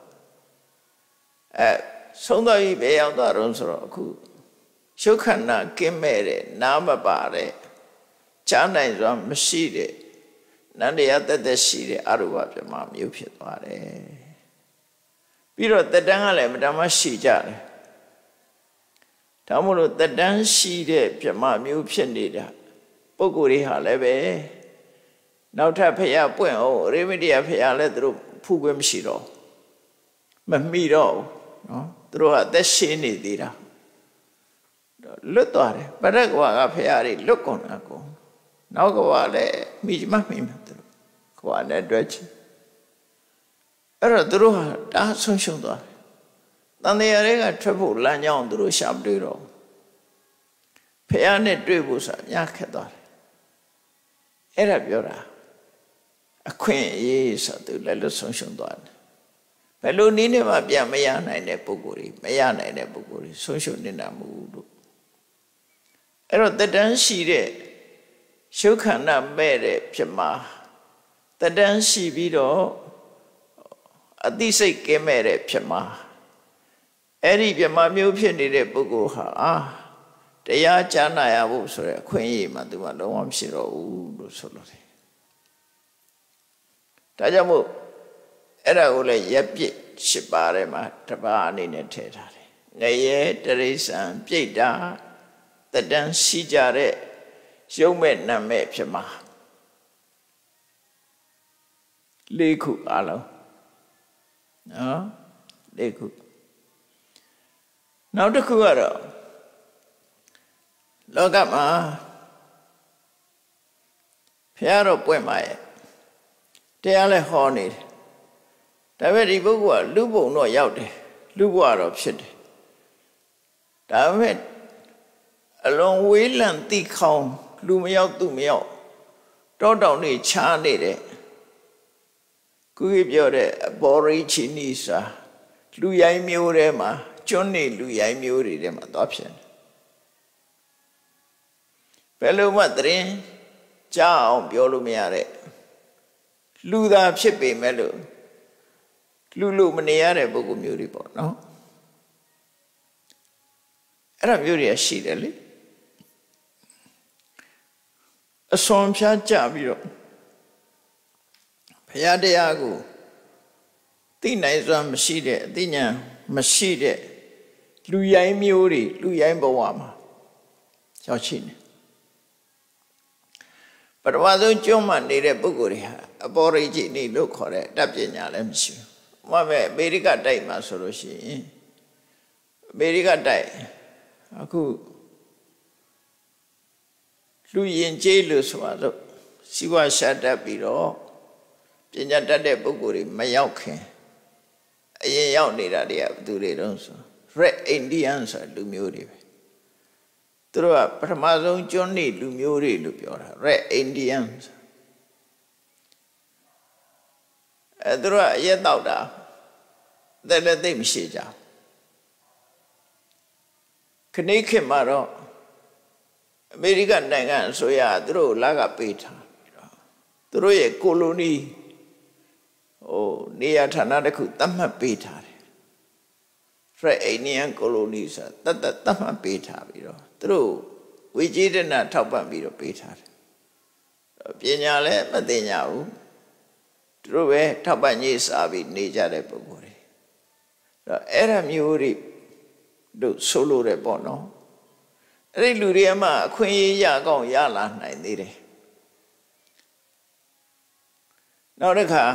ဆုံးသွားပြီဘယ်ရောက်သွားတော့ဆိုတော့အခုရှုခန္ဓာကင်းမဲ့တဲ့နားမပါတဲ့ကြားနိုင်စွာမရှိတဲ့နန္တရားတက်တက်ရှိတဲ့အရူပပြမမျိုးဖြစ်သွားတယ်ပြီးတော့တက်တန်းကလည်းမတမရှိကြတယ်ဒါမို့လို့တက်တန်းရှိတဲ့ပြမမျိုးဖြစ်နေတာပုဂ္ဂိုလ်တွေဟာလည်းပဲနောက်ထပ်ဖះပွင့်အောင်ရေမတိယဖះလည်းသူတို့ဖူးခွင့်မရှိတော့မမိတော့နော်သူတို့ကအသက်ရှင်နေသေးတာလွတ်သွားတယ်ပရက္ခဝါကဖះတွေလွတ်ကုန်တာကိုနောက်ကဝါလည်းမိမမိမသူတို့ခွာနဲ့တွေ့ချင်အဲ့တော့သူတို့ဟာတားဆုံးရှုံးသွားတယ်တန်တရားတွေကထွက်ဖို့လမ်းကြောင်းသူတို့ရှာမတွေ့တော့ဖះနဲ့တွေ့ဖို့ဆိုတာညခက်သွားတယ်အဲ့ဒါပြောတာအခွင့်အရေးဆိုသူလည်းလွတ်ဆုံးရှုံးသွားတယ်ဘယ်လိုနည်းနဲ့မှပြန်မရနိုင်တဲ့ပုဂ္ဂိုလ်တွေမရနိုင်တဲ့ပုဂ္ဂိုလ်တွေဆုံးရှုံးနေတာမဟုတ်လို့အဲ့တော့တတန်းရှိတဲ့ရှုခန္ဓာမဲ့တဲ့ဖြစ်မှာတတန်းရှိပြီးတော့အသိစိတ်ကင်းမဲ့တဲ့ဖြစ်မှာအဲ့ဒီပြမမျိုးဖြစ်နေတဲ့ပုဂ္ဂိုလ်ဟာတရားကြားနာရဖို့ဆိုတဲ့အခွင့်အရေးမှသူကလုံးဝမရှိတော့ဘူးလို့ဆိုလို့တယ်ဒါကြောင့်မို့အဲ့ဒါကိုလည်းရက်ပြစ်8ပါးထဲမှာတစ်ပါးအနေနဲ့ထည့်ထားတယ်ငရဲတရိစ္ဆာန်ပြိတ္တာတတန်းရှိကြတဲ့ရုပ်မဲ့နာမဲ့ဖြစ်မှာ4ခုအလုံးနော်4ခုနောက်တစ်ခုကတော့လောကမှာဖះတော့ပွင့်ပါရဲ့တရားလည်းဟောနေတယ်ဒါပေမဲ့ဒီပုဂ္ဂိုလ်ကလူဘုံတော့ရောက်တယ်လူဘဝတော့ဖြစ်တယ်ဒါပေမဲ့အလွန်ဝေးလံတိခေါင်လူမရောက်သူမရောက်တောတောင်နေချားနေတယ်ခုပြောတဲ့အဘောရိချီနီစာလူရိုင်းမျိုးထဲမှာကျွန်းနေလူရိုင်းမျိုးတွေထဲမှာသွားဖြစ်တယ်ဘယ်လိုမှသတင်းကြားအောင်ပြောလို့မရတဲ့လူသာဖြစ်ပေမဲ့လို့လူမနေရတဲ့ပုဂ္ဂိုလ်မျိုးတွေပေါ့နော်အဲ့ဒါမျိုးတွေရှိတယ်လေအစွန်ဖြားကြပြီးတော့ဘုရားတရားကိုသိနိုင်စွာမရှိတဲ့အသိဉာဏ်မရှိတဲ့လူရိုင်းမျိုးတွေလူရိုင်းဘဝမှာရောက်ရှိနေပထမဆုံးကျွမ်းမှနေတဲ့ပုဂ္ဂိုလ်တွေဟာအပေါ်ရိจิနေလို့ခေါ်တဲ့တတ်ပညာလည်းမရှိဘူး။မှပဲအမေရိကတိုက်မှာဆိုလို့ရှိရင်အမေရိကတိုက်အခုလူရင်ကျေးလို့ဆိုတော့စီဝါရှာတတ်ပြီးတော့ပညာတတ်တဲ့ပုဂ္ဂိုလ်တွေမရောက်ခင်အရင်ရောက်နေတာတွေကဘယ်သူတွေတုံးဆို Red Indian ဆိုလူမျိုးတွေပဲသူတို့ကပထမဆုံးကျွန်းနေလူမျိုးတွေလို့ပြောတာ Red Indian သူတို့ကအရက်တောက်တာတဲ့လည်းသိမရှိကြခဏခေတ်မှာတော့အမေရိကန်နိုင်ငံအစိုးရသူတို့လာကပေးထားသူတို့ရဲ့ကိုလိုနီနေရာဌာနတစ်ခုသတ်မှတ်ပေးထားတယ် Red Indian colony ဆိုတာသတ်မှတ်ပေးထားပြီးတော့သူတို့ဝေကြီးတဲ့နာထောက်ပံ့ပြီးတော့ပေးထားတယ်ပညာလည်းမသိညာဘူးသူတို့ပဲထောက်ပံ့ရေးစားပြီးနေကြတဲ့ပုံပေါ်တွေအဲ့ဒါမျိုးတွေတို့ဆိုလို့ရပေါ့နော်အဲ့ဒီလူတွေအမှအခွင့်အရေးရကောင်းရလာနိုင်သေးတယ်နောက်တစ်ခါ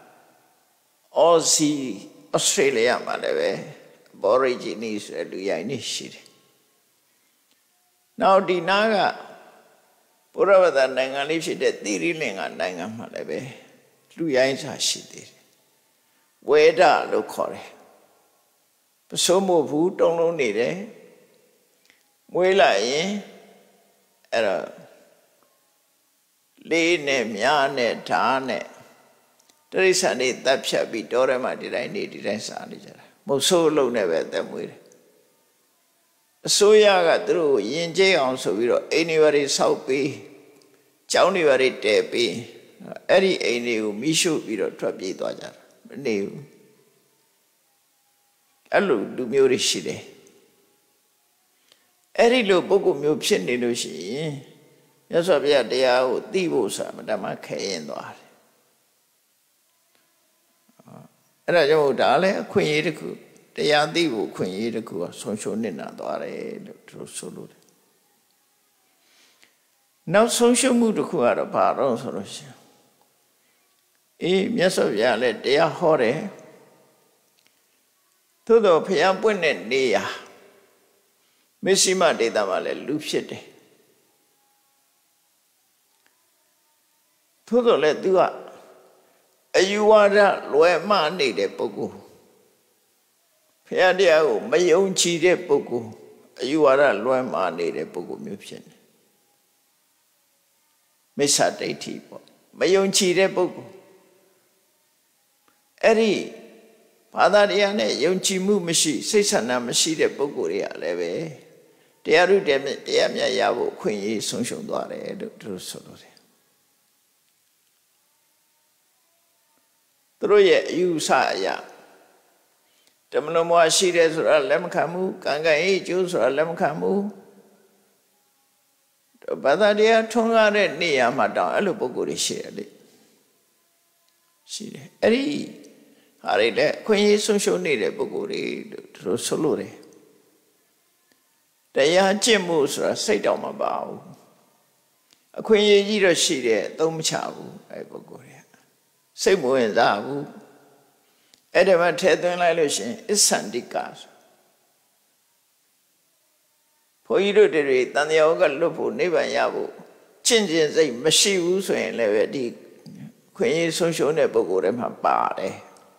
Australia မှာလည်းပဲ Aborigines ဆိုတဲ့လူရိုင်းနေရှိတယ်နောက်ဒီနားကဘုရားဘာသာနိုင်ငံလေးဖြစ်တဲ့သီရိလင်္ကာနိုင်ငံမှာလည်းပဲလူရိုင်းစာရှိသေးတယ်ဝေဒလို့ခေါ်တယ်ပစိုးမို့ဘူးတုံးလုံးနေတယ်မွေးလိုက်ရင်အဲ့တော့လေးနဲ့မြားနဲ့ဓာတ်နဲ့တိရစ္ဆာန်တွေတပ်ဖြတ်ပြီးတောထဲမှာဒီတိုင်းနေဒီတိုင်းစားနေကြတာမဟုတ်ဆိုးလုံးနဲ့ပဲတက်မွေးတယ်အစိုးရကသူတို့ယဉ်ကျေးအောင်ဆိုပြီးတော့အိမ်တွေဘာတွေဆောက်ပြီးကျောင်းတွေဘာတွေတည်ပြီးအဲ့ဒီအိမ်တွေကိုမိရှုပြီးတော့ထွက်ပြေးသွားကြတာမနေဘူးအဲ့လိုလူမျိုးတွေရှိတယ်အဲ့ဒီလိုပုဂ္ဂိုလ်မျိုးဖြစ်နေလို့ရှိရင်မြတ်စွာဘုရားတရားကိုသိဖို့ဆိုတာမတမခဲရင်သွားတယ်အဲ့ဒါကြောင့်ဒါလည်းအခွင့်အရေးတစ်ခုတရားသိဖို့အခွင့်အရေးတစ်ခုကဆုံးရှုံးနေတာသွားတယ်လို့သူဆိုလို့တယ်နောက်ဆုံးရှုံးမှုတစ်ခုကတော့ဘာတော့ဆိုလို့ရှိရင်မြတ်စွာဘုရားလည်းတရားဟောတယ်သို့တော့ဘုရားပွင့်တဲ့နေရာမစ္စည်းမဒေသမှာလည်းလူဖြစ်တယ်သို့တော့လည်းသူကအယူဝါဒလွယ်မှားနေတဲ့ပုဂ္ဂိုလ်ဘုရားတရားကိုမယုံကြည်တဲ့ပုဂ္ဂိုလ်အယူဝါဒလွယ်မှားနေတဲ့ပုဂ္ဂိုလ်မျိုးဖြစ်နေမိစ္ဆာဒိဋ္ဌိပေါ့မယုံကြည်တဲ့ပုဂ္ဂိုလ်အဲ့ဒီဘာသာတရားနဲ့ယုံကြည်မှုမရှိစိတ်ဆန္ဒမရှိတဲ့ပုဂ္ဂိုလ်တွေကလည်းပဲတရားဥတရားမြတ်ရဖို့အခွင့်အရေးဆုံးရှုံးသွားတယ်လို့သူတို့ဆိုလို့တယ်သူတို့ရဲ့အယူဆအရဓမ္မလုံးမရှိတယ်ဆိုတာလက်မခံဘူးကံကံဤကျိုးဆိုတာလက်မခံဘူးဘာသာတရားထွန်းကားတဲ့နေရာမှာတောင်အဲ့လိုပုဂ္ဂိုလ်တွေရှိတယ်လေရှိတယ်အဲ့ဒီဟာတွေလည်းအခွင့်အရေးဆုံးရှုံးနေတဲ့ပုဂ္ဂိုလ်တွေလို့သူတို့ဆိုလို့တယ်တရားကျင့်မှုဆိုတာစိတ်တောင်မပါဘူးအခွင့်အရေးကြီးတော့ရှိတယ်အသုံးမချဘူးအဲ့ပုဂ္ဂိုလ်တွေစိတ်မဝင်စားဘူးအဲ့ဒါမှထဲသွင်းလိုက်လို့ရှိရင်အစ္ဆန္တိကဘုန်းကြီးတို့တွေတန်တရားကလွတ်ဖို့နိဗ္ဗာန်ရဖို့ကျင့်စိတ်မရှိဘူးဆိုရင်လည်းပဲဒီခွင့်ရဆုံးရှုံးတဲ့ပုဂ္ဂိုလ်တွေမှာပါတယ်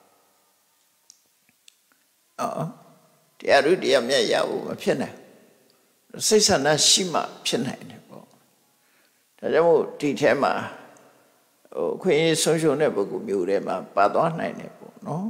တရားဥတရားမြတ်ရဖို့မဖြစ်နိုင်စိတ်ဆန္ဒရှိမှဖြစ်နိုင်တယ်ပေါ့ဒါကြောင့်မို့ဒီထဲမှာခွင့်ရဆုံးရှုံးတဲ့ပုဂ္ဂိုလ်မျိုးတွေမှာပါသွားနိုင်တယ်ပေါ့နော်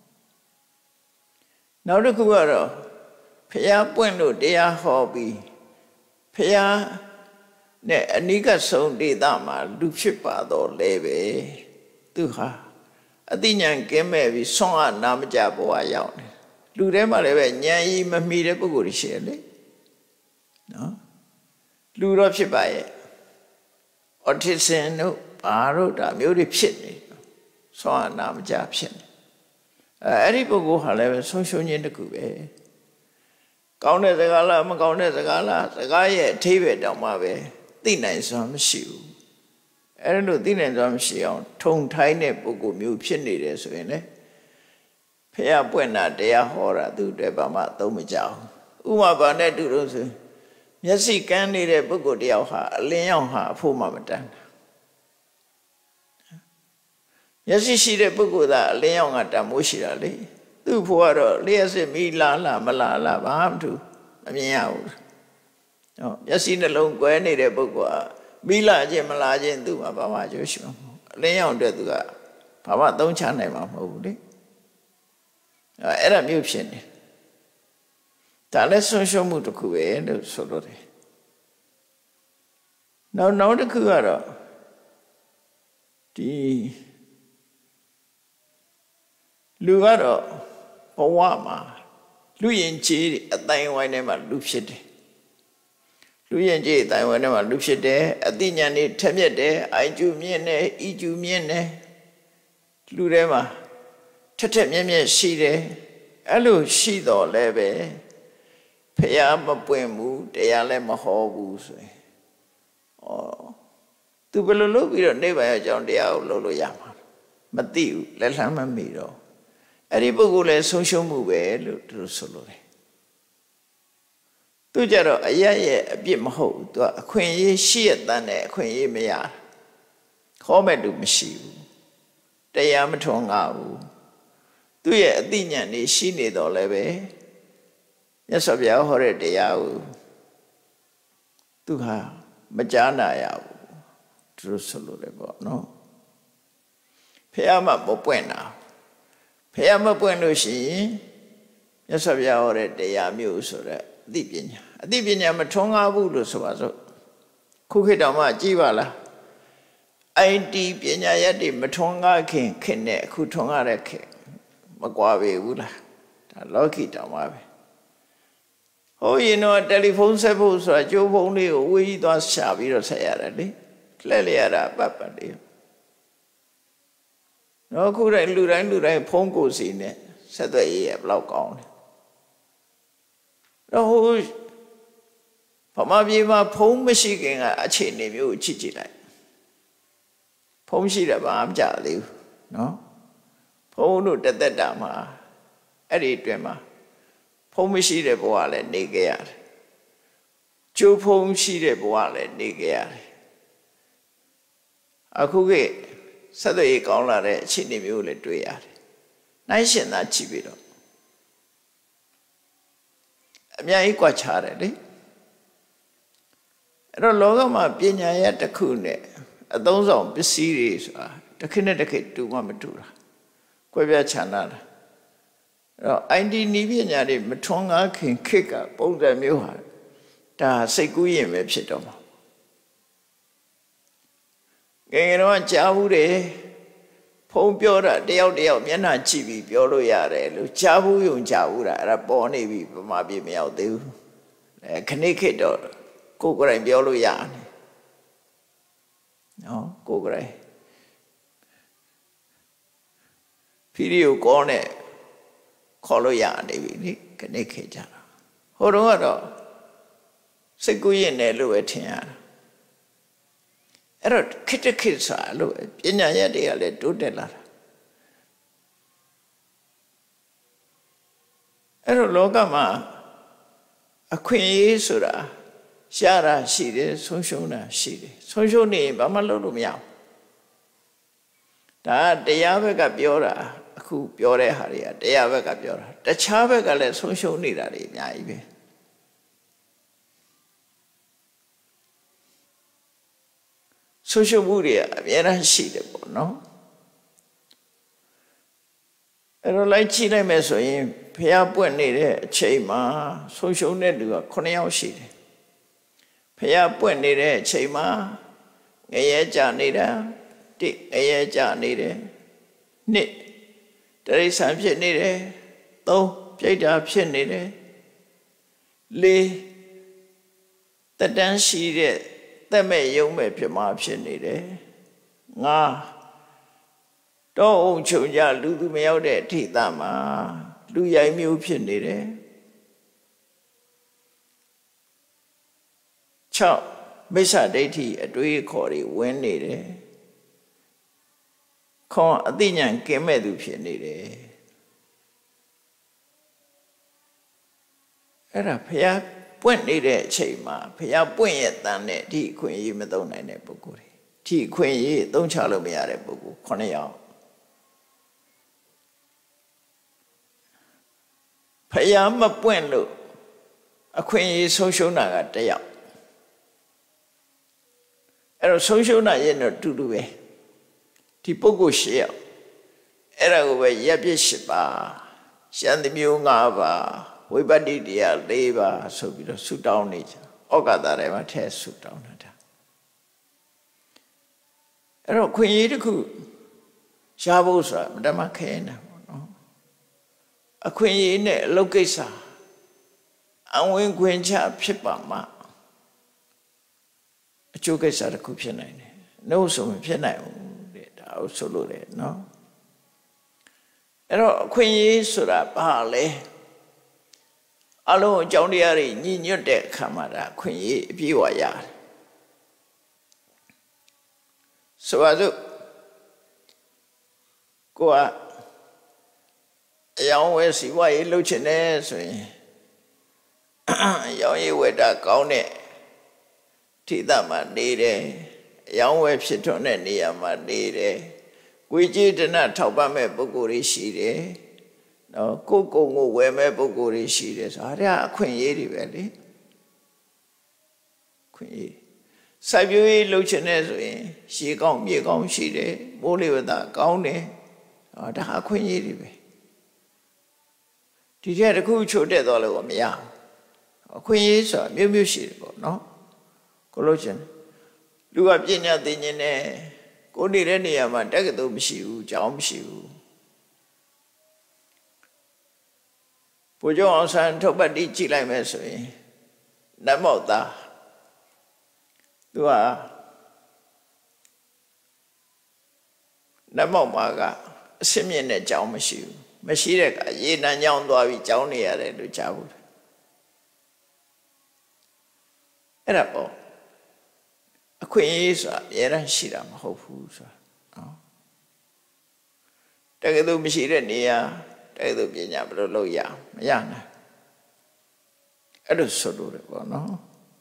နောက်တစ်ခုကတော့ဖျားပွင့်လို့တရားဟောပြီးဖျားနဲ့အနိကဆုံးဒေသမှာလူဖြစ်ပါတော့လဲပဲသူဟာအသိဉာဏ်ကင်းမဲ့ပြီးဆွမ်းအားနာမကြဘဝရောက်နေလူထဲမှာလည်းပဲဉာဏ်ကြီးမမီတဲ့ပုဂ္ဂိုလ်တွေရှိတယ်လေနော်လူတော့ဖြစ်ပါရဲ့အော်တီဇမ်တို့ဘာတို့ဒါမျိုးတွေဖြစ်နေဆွမ်းအားနာမကြဖြစ်နေအဲ့ဒီပုဂ္ဂိုလ်ဟာလည်းပဲဆုံးရှုံးခြင်းတစ်ခုပဲကောင်းတဲ့စကားလားမကောင်းတဲ့စကားလားစကားရဲ့အထိပ္ပယ်တောင်မှပဲသိနိုင်စွမ်းမရှိဘူးအဲ့လိုသိနိုင်စွမ်းမရှိအောင်ထုံထိုင်းတဲ့ပုဂ္ဂိုလ်မျိုးဖြစ်နေတယ်ဆိုရင်လေဖះပွင့်တာတရားဟောတာသူ့အတွက်ဘာမှသုံးမကြဘူးဥမာဘာနဲ့တူလို့ဆိုမျက်စိကန်းနေတဲ့ပုဂ္ဂိုလ်တယောက်ဟာအလင်းရောက်ဟာအဖို့မှမတန်မျက်စိရှိတဲ့ပုဂ္ဂိုလ်ကအလင်းရောက်ကတန်မိုးရှိတာလေသူ့ဖို့ကတော့လျှက်စစ်မီးလာမလာဘာမှမထူမမြင်ရဘူးမျက်စိနှလုံးကွဲနေတဲ့ပုဂ္ဂိုလ်ကမီးလာခြင်းမလာခြင်းသူ့မှာဘာမှအကျိုးရှိမှာမဟုတ်အလင်းရောင်အတွက်သူကဘာမှသုံးချနိုင်မှာမဟုတ်ဘူးလေအဲ့ဒါမျိုးဖြစ်နေဒါလည်းဆုံးရှုံးမှုတစ်ခုပဲလို့ဆိုလို့တယ်နောက်တစ်ခုကတော့ဒီလူကတော့ဘဝမှာလူရင်ကြီးအတိုင်းဝိုင်းထဲမှာလူဖြစ်တယ်လူရင်ကြီးအတိုင်းဝိုင်းထဲမှာလူဖြစ်တယ်အသိဉာဏ်တွေထက်မြက်တယ်အိုင်ကျူမြင့်တယ်ဤကျူမြင့်တယ်လူထဲမှာထက်မြက်မြက်ရှိတယ်အဲ့လိုရှိတော့လည်းပဲဖះမပွင့်ဘူးတရားလည်းမဟောဘူးဆိုရင်သူဘယ်လိုလုပ်ပြီးတော့နိဗ္ဗာန်အကြောင်းတရားကိုလုပ်လို့ရမှာမသိဘူးလက်လှမ်းမမီတော့အဲ့ဒီပုဂ္ဂိုလ်လည်းဆုံးရှုံးမှုပဲလို့သူဆိုလို့တယ်သူကြတော့အရက်ရဲ့အပြစ်မဟုတ်သူကအခွင့်အရေးရှိရတဲ့အခွင့်အရေးမရခေါ်မဲ့သူမရှိဘူးတရားမထွန်းကားဘူးသူ့ရဲ့အသိဉာဏ်นี่ရှိနေတော့လည်းပဲမြတ်စွာဘုရားဟောတဲ့တရားကိုသူဟာမကြားနာရဘူးသူတို့ဆိုလို့လည်းပေါ့နော်ဖះမပွင့်တာဖះမပွင့်လို့ရှိရင်မြတ်စွာဘုရားဟောတဲ့တရားမျိုးဆိုတဲ့အသိပညာမထွန်းကားဘူးလို့ဆိုပါစို့ခုခေတ်တော်မှကြည်ပါလားIT ပညာရက်တွေမထွန်းကားခင်ခေတ်နဲ့အခုထွန်းကားတဲ့ခေတ်မကွာပေဘူးလားဒါလောကီတောင်ပါပဲဟိုရင်တော့တယ်လီဖုန်းဆက်ဖို့ဆိုတာကြိုးဖုန်းလေးကိုဝေးကြီးသွားရှာပြီးတော့ဆက်ရတယ်လေလှည့်လည်ရတာပတ်လေးတော့အခုတိုင်းလူတိုင်းဖုန်းကိုစီနဲ့ဆက်သွယ်ရေးရဘလောက်ကောင်းလဲတော့ဟိုဗမာပြည်မှာဖုန်းမရှိခင်ကအခြေအနေမျိုးကိုကြည့်လိုက်ဖုန်းရှိတယ်ဘာမှမကြသေးဘူးနော်ဖုန်းတို့တက်တက်တာမှာအဲ့ဒီအတွင်းမှာဖုန်းမရှိတဲ့ဘဝလည်းနေခဲ့ရတယ်ကျိုးဖုန်းရှိတဲ့ဘဝလည်းနေခဲ့ရတယ်အခုကဆက်သွယ်ရေးကောင်းလာတဲ့အခြေအနေမျိုးလည်းတွေ့ရတယ်နိုင်ရှင်သာကြည့်ပြီးတော့အများကြီးကွာခြားတယ်လေအဲ့တော့လောကမှာပညာရဲ့တစ်ခုနဲ့အသုံးဆောင်ပစ္စည်းတွေဆိုတာတစ်ခေတ်နဲ့တစ်ခေတ်တူမှမတူတာကွဲပြားခြားနာတာအဲ့တော့ IT နည်းပညာတွေမထွန်းကားခင်ခေတ်ကပုံစံမျိုးဟာဒါစိတ်ကူးရင်ပဲဖြစ်တော့မှာငယ်ငယ်တော့ကြားဘူးတယ်ဖုံးပြောတာတယောက်မျက်နှာကြည့်ပြီးပြောလို့ရတယ်လို့ကြားဘူးယုံကြားဘူးတာအဲ့ဒါပေါ်နေပြီဗမာပြည်မရောက်သေးဘူးခဏခေတ်တော့ကိုယ်ကိုယ်တိုင်ပြောလို့ရတယ်နော်ကိုယ်ကိုယ်တိုင်ဗီဒီယိုကောနဲ့ခေါ်လို့ရနေပြီလေခဏခေတ်ကြတာဟိုတော့ကတော့စိတ်ကူးရင်လည်းလို့ပဲထင်ရတာအဲ့တော့ခေတ်ခေတ်စားလို့ပညာရက်တွေကလည်းတိုးတက်လာတာအဲ့တော့လောကမှာအခွင့်အရေးဆိုတာရှားတာရှိတယ်ဆုံးရှုံးတာရှိတယ်ဆုံးရှုံးနေရင်ဘာမှလုပ်လို့မရဘူးဒါတရားဘက်ကပြောတာအခုပြောတဲ့ဟာတွေကတရားဘက်ကပြောတာတခြားဘက်ကလည်းဆုံးရှုံးနေတာတွေအများကြီးပဲဆုံးရှုံးမှုတွေအများကြီးရှိတယ်ပေါ့နော်အဲ့တော့လိုက်ကြည့်လိုက်မယ်ဆိုရင်ဖះပွင့်နေတဲ့အချိန်မှာဆုံးရှုံးတဲ့လူက9ယောက်ရှိတယ်ဖះပွင့်နေတဲ့အချိန်မှာငရဲကြနေတာ1ငရဲကြနေတယ်2တရိษံဖြစ်နေတယ်3ပြိတ္တာဖြစ်နေတယ်4တက်တန်းရှိတဲ့သက်မဲ့ယုံမဲ့ပြမဖြစ်နေတယ်5တော့အောင်ချုံကြလူသူမရောက်တဲ့အထိတမှာလူရိုက်မျိုးဖြစ်နေတယ်6မိစ္ဆာဒိဋ္ဌိအတွေးခေါ်တွေဝင်နေတယ်ခေါ်အသိဉာဏ်ကင်းမဲ့သူဖြစ်နေတယ်အဲ့ဒါဘုရားပွင့်နေတဲ့အချိန်မှာဘုရားပွင့်ရဲ့တန်နဲ့ဒီအခွင့်အရေးမသုံးနိုင်တဲ့ပုဂ္ဂိုလ်တွေဒီအခွင့်အရေးသုံးချလို့မရတဲ့ပုဂ္ဂိုလ်9ယောက်ဘုရားမပွင့်လို့အခွင့်အရေးဆုံးရှုံးတာက1ယောက်အဲ့တော့ဆုံးရှုံးတာရဲ့တော့တူတူပဲဒီပုဂ္ဂိုလ်10ယောက်အဲ့ဒါကိုပဲရပ်ပြစ်10ပါးရှမ်းသမျိုး5ပါးဝိပဿနာတရား4ပါးဆိုပြီးတော့ဆုတောင်းနေကြဩကာသထဲမှာထည့်ဆုတောင်းတာအဲ့တော့ခွင့်ရေးတစ်ခုရှားဖို့ဆိုတာမတမခဲနေတာပေါ့နော်အခွင့်ရေးနဲ့အလုပ်ကိစ္စအဝင်ခွင့်ချဖြစ်ပါမှအကျိုးကိစ္စတစ်ခုဖြစ်နိုင်တယ်နှုတ်ဆိုမဖြစ်နိုင်ဘူးတဲ့ဒါကိုဆိုလို့တယ်နော်အဲ့တော့အခွင့်ရေးဆိုတာဘာလဲအလုံးအကြောင်းတရားတွေညှိညွတ်တဲ့အခါမှာဒါခွင့်ရေးအပြည့်အဝရတယ်ဆိုပါစို့ကိုကအယောင်ဝဲစီဝါရေးလှုပ်ချင်တယ်ဆိုရင်ရောင်းရည်ဝယ်တာကောင်းတဲ့ထိသမှာနေတယ်ရောင်းဝယ်ဖြစ်ထွန်းတဲ့နေရာမှာနေတယ်ကိုယ်ကြေးတနထောက်ပံ့မဲ့ပုဂ္ဂိုလ်တွေရှိတယ်နော်ကိုယ်ကိုယ်ဝယ်မဲ့ပုဂ္ဂိုလ်တွေရှိတယ်ဆိုတော့အခွင့်အရေးတွေပဲလေခွင့်ရေးစိုက်ပျိုးရေးလုပ်ချင်တဲ့ဆိုရင်ရှေးကောင်းမြေကောင်းရှိတယ်မိုးလေဝသကောင်းတယ်ဒါအခွင့်အရေးတွေပဲဒီထက်တစ်ခုချို့တက်သွားလို့မရဘူးအခွင့်အရေးဆိုတာမျိုးမျိုးရှိတယ်ပေါ့နော်ကိုလို့ချင်လူကပညာသိဉ္ဇဉ်နဲ့ကိုနေတဲ့နေရာမှာတက္ကသိုလ်မရှိဘူးကျောင်းမရှိဘူးဘုရားအောင်ဆန်းထုတ်ပတ်တိကြည့်လိုက်မယ်ဆိုရင်နတ်မောက်သားသူကနတ်မောက်မှာကအစင်းမြင့်တဲ့ကျောင်းမရှိဘူးမရှိတဲ့ကရေနံကျောင်းသွားပြီးကျောင်းနေရတယ်လို့ကြားဘူးအဲ့ဒါပေါ့အခွင့်အရေးဆိုတာအများအားရှိတာမဟုတ်ဘူးဆိုတာနော်တကယ်လို့မရှိတဲ့နေရာတကယ်လို့ပညာဘယ်လိုလုပ်ရမရနိုင်အဲ့လိုဆိုလို့တယ်ပေါ့နော်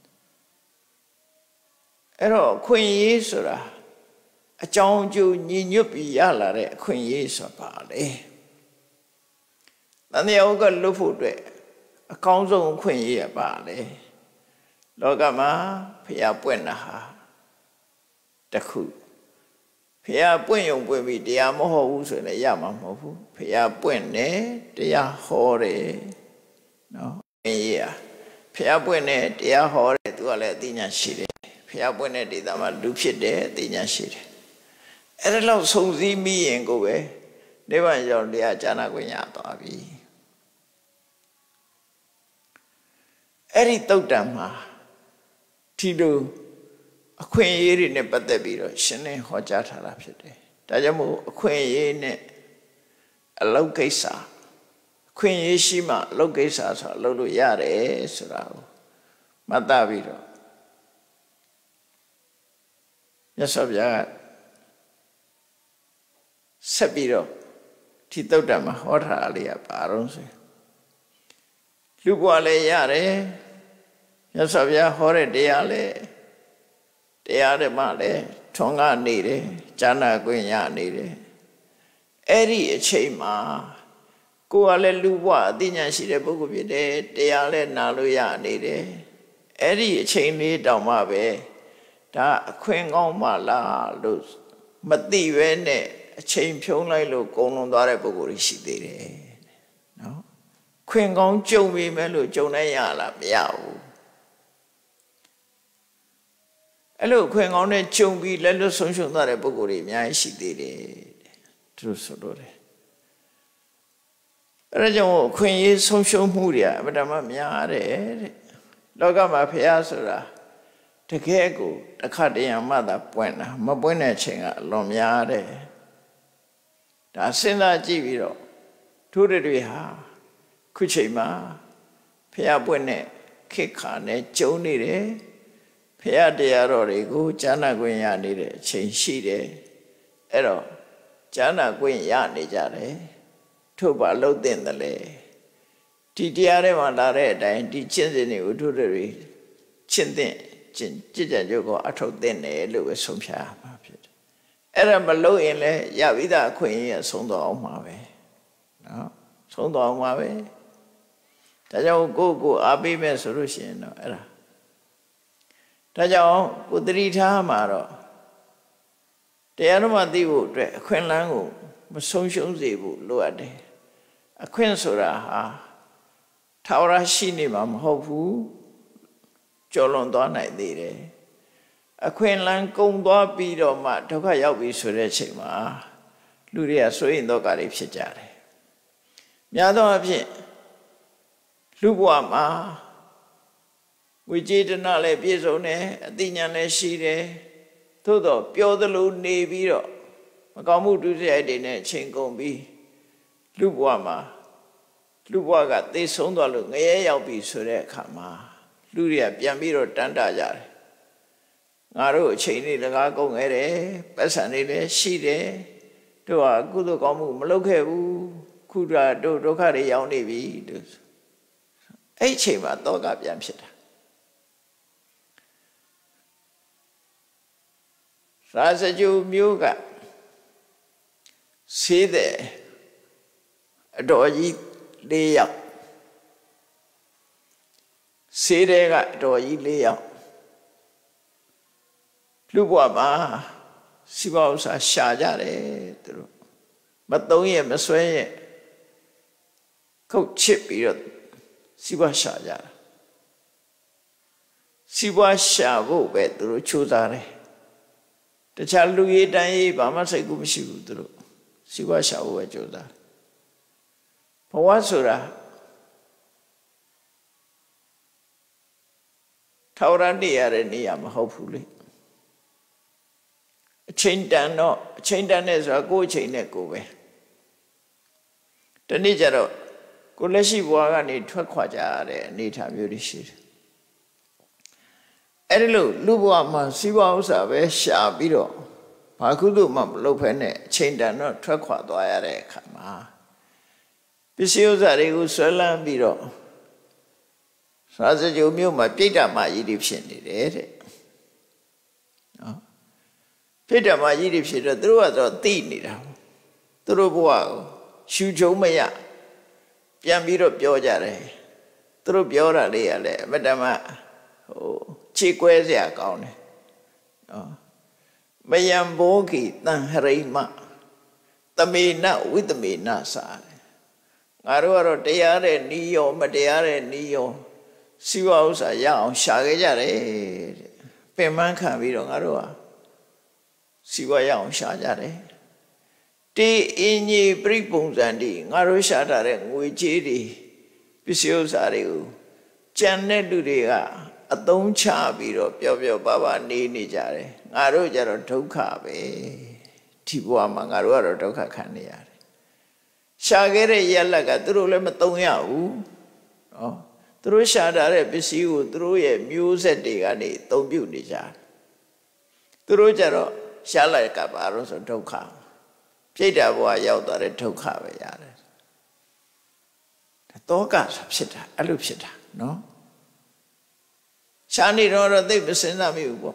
အဲ့တော့အခွင့်အရေးဆိုတာအကြောင်းအကျိုးညီညွတ်ပြီးရလာတဲ့အခွင့်အရေးဆိုတာပါလေတန်တရားဥက္ကလွတ်ဖို့အတွက်အကောင်းဆုံးအခွင့်အရေးရပါလေလောကမှာဖျားပွင့်တာဟာတခုဖျားပွင့်ယုံပွင့်ပြီးတရားမဟုတ်ဘူးဆိုရင်လည်းရမှာမဟုတ်ဘူးဖျားပွင့်တယ်တရားဟောတယ်နော်အင်းရဖျားပွင့်တယ်တရားဟောတယ်သူကလည်းအသိဉာဏ်ရှိတယ်ဖျားပွင့်တဲ့ဒေသမှာလူဖြစ်တယ်အသိဉာဏ်ရှိတယ်အဲ့ဒါလောက်စုံစည်းမိရင်ကိုပဲနိဗ္ဗာန်ရောက်တရားဉာဏ်ခွင့်ရသွားပြီအဲ့ဒီတုတ်တံမှာဒီလိုအခွင့်အရေးတွေနဲ့ပတ်သက်ပြီးတော့ရှင်းလင်းဟောကြားထားတာဖြစ်တယ်ဒါကြောင့်မို့အခွင့်အရေးနဲ့အလုပ်ကိစ္စအခွင့်အရေးရှိမှအလုပ်ကိစ္စဆိုတာလုပ်လို့ရတယ်ဆိုတာကိုမှတ်သားပြီးတော့မြတ်စွာဘုရားဆက်ပြီးတော့ဒီတုတ်တံမှာဟောထားတာလေးကဘာလို့ဆိုလူဘဝလည်းရတယ်မြတ်စွာဘုရားဟောတဲ့တရားလည်းတရားဓမ္မလည်းထွန်းကားနေတယ်ဉာဏ်ခွင့်ရနေတယ်အဲ့ဒီအချိန်မှာကိုယ်ကလည်းလူဘဝအသိဉာဏ်ရှိတဲ့ပုဂ္ဂိုလ်ဖြစ်တယ်တရားလည်းနာလို့ရနေတယ်အဲ့ဒီအချိန်လေးတောင်မှပဲဒါအခွင့်ကောင်းမှလားလို့မသိပဲနဲ့အချိန်ဖြုံးလိုက်လို့ကုန်လွန်သွားတဲ့ပုဂ္ဂိုလ်ရှိသေးတယ်နော်ခွင့်ကောင်းကြုံပြီမဲ့လို့ကြုံနိုင်ရလားမရဘူးအဲ့လိုခွင့်ကောင်းနဲ့ကြုံပြီးလက်လွတ်ဆုံးရှုံးသွားတဲ့ပုဂ္ဂိုလ်တွေအများကြီးရှိသေးတယ်သူတို့ဆိုလို့တယ်အဲ့ဒါကြောင့်ခွင့်ရေးဆုံးရှုံးမှုတွေအမှန်တမ်းများတယ်တဲ့လောကမှာဖះဆိုတာတကယ်ကိုတစ်ခါတည်းမှသာပွင့်တာမပွင့်တဲ့အချိန်ကအလွန်များတယ်ဒါစဉ်းစားကြည့်ပြီးတော့သူတွေဟာခုချိန်မှာဖះပွင့်တဲ့ခေတ်ခါနဲ့ကြုံနေတယ်ဖះတရားတော်တွေကိုဉာဏ်ခွင့်ရနေတဲ့အချိန်ရှိတယ်အဲ့တော့ဉာဏ်ခွင့်ရနေကြတယ်ထို့ပါလို့တင်တယ်လေဒီတရားထဲမှာလာတဲ့အတိုင်းဒီကျင့်စဉ်တွေကိုတို့တွေကျင့်တဲ့ကြည်ကြံကြုတ်ကိုအထုတ်တဲ့တယ်လို့ပဲဆုံးဖြတ်ရမှာဖြစ်တယ်အဲ့ဒါမလို့ရင်လည်းရပြီးသားအခွင့်အရေးဆုံးသွားအောင်မှာပဲနော်ဆုံးသွားအောင်မှာပဲဒါကြောင့်ကိုအားပေးမယ်ဆိုလို့ရှိရင်တော့အဲ့ဒါကြောင့်ကိုသတိထားမှာတော့တရားဓမ္မသိဖို့အတွက်အခွင့်အလမ်းကိုမဆုံးရှုံးစေဖို့လိုအပ်တယ်အခွင့်ဆိုတာဟာထာဝရရှိနေမှာမဟုတ်ဘူးကျော်လွန်သွားနိုင်သေးတယ်အခွင့်အလမ်းကုန်သွားပြီးတော့မှဒုက္ခရောက်ပြီဆိုတဲ့အချိန်မှာလူတွေကစိုးရိမ်တော့ကြတွေဖြစ်ကြတယ်များသောအားဖြင့်လူဘဝမှာဝိចេတနာလည်းပြည့်စုံတယ်အသိဉာဏ်လည်းရှိတယ်သို့တော့ပြောသလိုနေပြီးတော့မကောင်းမှုဒုစရိုက်တွေနဲ့အချိန်ကုန်ပြီးလူဘဝမှာလူဘဝကသိဆုံးသွားလို့ငရဲရောက်ပြီဆိုတဲ့အခါမှာလူတွေကပြန်ပြီးတော့တန်းတကြတယ်ငါတို့အချိန်လေးလကားကုန်ခဲ့တယ်ပတ်စံတွေလည်းရှိတယ်တို့ဟာကုသိုလ်ကောင်းမှုမလုပ်ခဲ့ဘူးခုတော့တို့ဒုက္ခတွေရောက်နေပြီတို့အဲ့ချိန်မှာတောကပြန်ဖြစ်တာရာဇဂျူမျိုးကဆေးတဲ့အတော်ကြီး၄ယောက်ဆေးတဲ့ကအတော်ကြီး၄ယောက်လူဘဝမှာစီးပွားဥစ္စာရှာကြတယ်သူတို့မသုံးရမဆွဲရခုတ်ချစ်ပြီးတော့စီးပွားရှာကြတာစီးပွားရှာဖို့ပဲသူတို့ကြိုးစားတယ်တခြားလူရေးတန်းရေးဘာမှစိတ်ကူးမရှိဘူးသူတို့စီးပွားရှာဖို့ပဲကြိုးစားဘဝဆိုတာထောက်ရနေရတဲ့နေရာမဟုတ်ဘူးလေအချိန်တန်တော့အချိန်တန်နဲ့ဆိုတာကိုယ့်အချိန်နဲ့ကိုယ်ပဲဒီနေ့ကျတော့ကိုလက်ရှိဘဝကနေထွက်ခွာကြရတဲ့အနေအထားမျိုးတွေရှိတယ်အဲ့ဒီလိုလူဘဝမှာစီးပွားဥစ္စာပဲရှာပြီးတော့ဘာကုသိုလ်မှမလုပ်ဖဲနဲ့အချိန်တန်တော့ထွက်ခွာသွားရတဲ့အခါမှာပစ္စည်းဥစ္စာတွေကိုဆွဲလန်းပြီးတော့ရာဇဂျုံမျိုးမှာပြိတ္တမကြီးတွေဖြစ်နေတယ်တဲ့နော်ပြိတ္တမကြီးတွေဖြစ်တော့သူတို့ကတော့သိနေတာသူတို့ဘဝကိုရှူချုံမရပြန်ပြီးတော့ပြောကြတယ်သူတို့ပြောတာလေးရလဲအမတ္တမခြေကွဲစရာကောင်းတယ်နော်မယံဘောဂီတန်ဟရိမသမေနဝိသမေနစာငါတို့ကတော့တရားတဲ့နီးရောမတရားတဲ့နီးရောစီဝဥစ္စာရအောင်ရှာခဲ့ကြတယ်တဲ့ပင်ပန်းခံပြီးတော့ငါတို့ဟာစီဝရအောင်ရှာကြတယ်တေအင်းကြီးပြိပုံစံဒီငါတို့ရှာထားတဲ့ငွေကြေးတွေပစ္စည်းဥစ္စာတွေကိုကြံတဲ့လူတွေကအသုံးချပြီးတော့ပျော်ပျော်ပါပါနေကြတယ်ငါတို့ကြတော့ဒုက္ခပဲဒီဘဝမှာငါတို့ကတော့ဒုက္ခခံနေရတယ်ရှာခဲ့တဲ့ရလက်ကသူတို့လည်းမသုံးရဘူးနော်သူတို့ရှာထားတဲ့ပစ္စည်းကိုသူတို့ရဲ့မျိုးဆက်တွေကနေသုံးပြုနေကြတယ်သူတို့ကြတော့ရှာလိုက်ကဘာလို့ဆိုဒုက္ခပြိတ္တာဘဝရောက်သွားတဲ့ဒုက္ခပဲရတယ်တောကဖြစ်တာအဲ့လိုဖြစ်တာနော်ရှားနေတော့သိမစင်စားမိဘူးပေါ့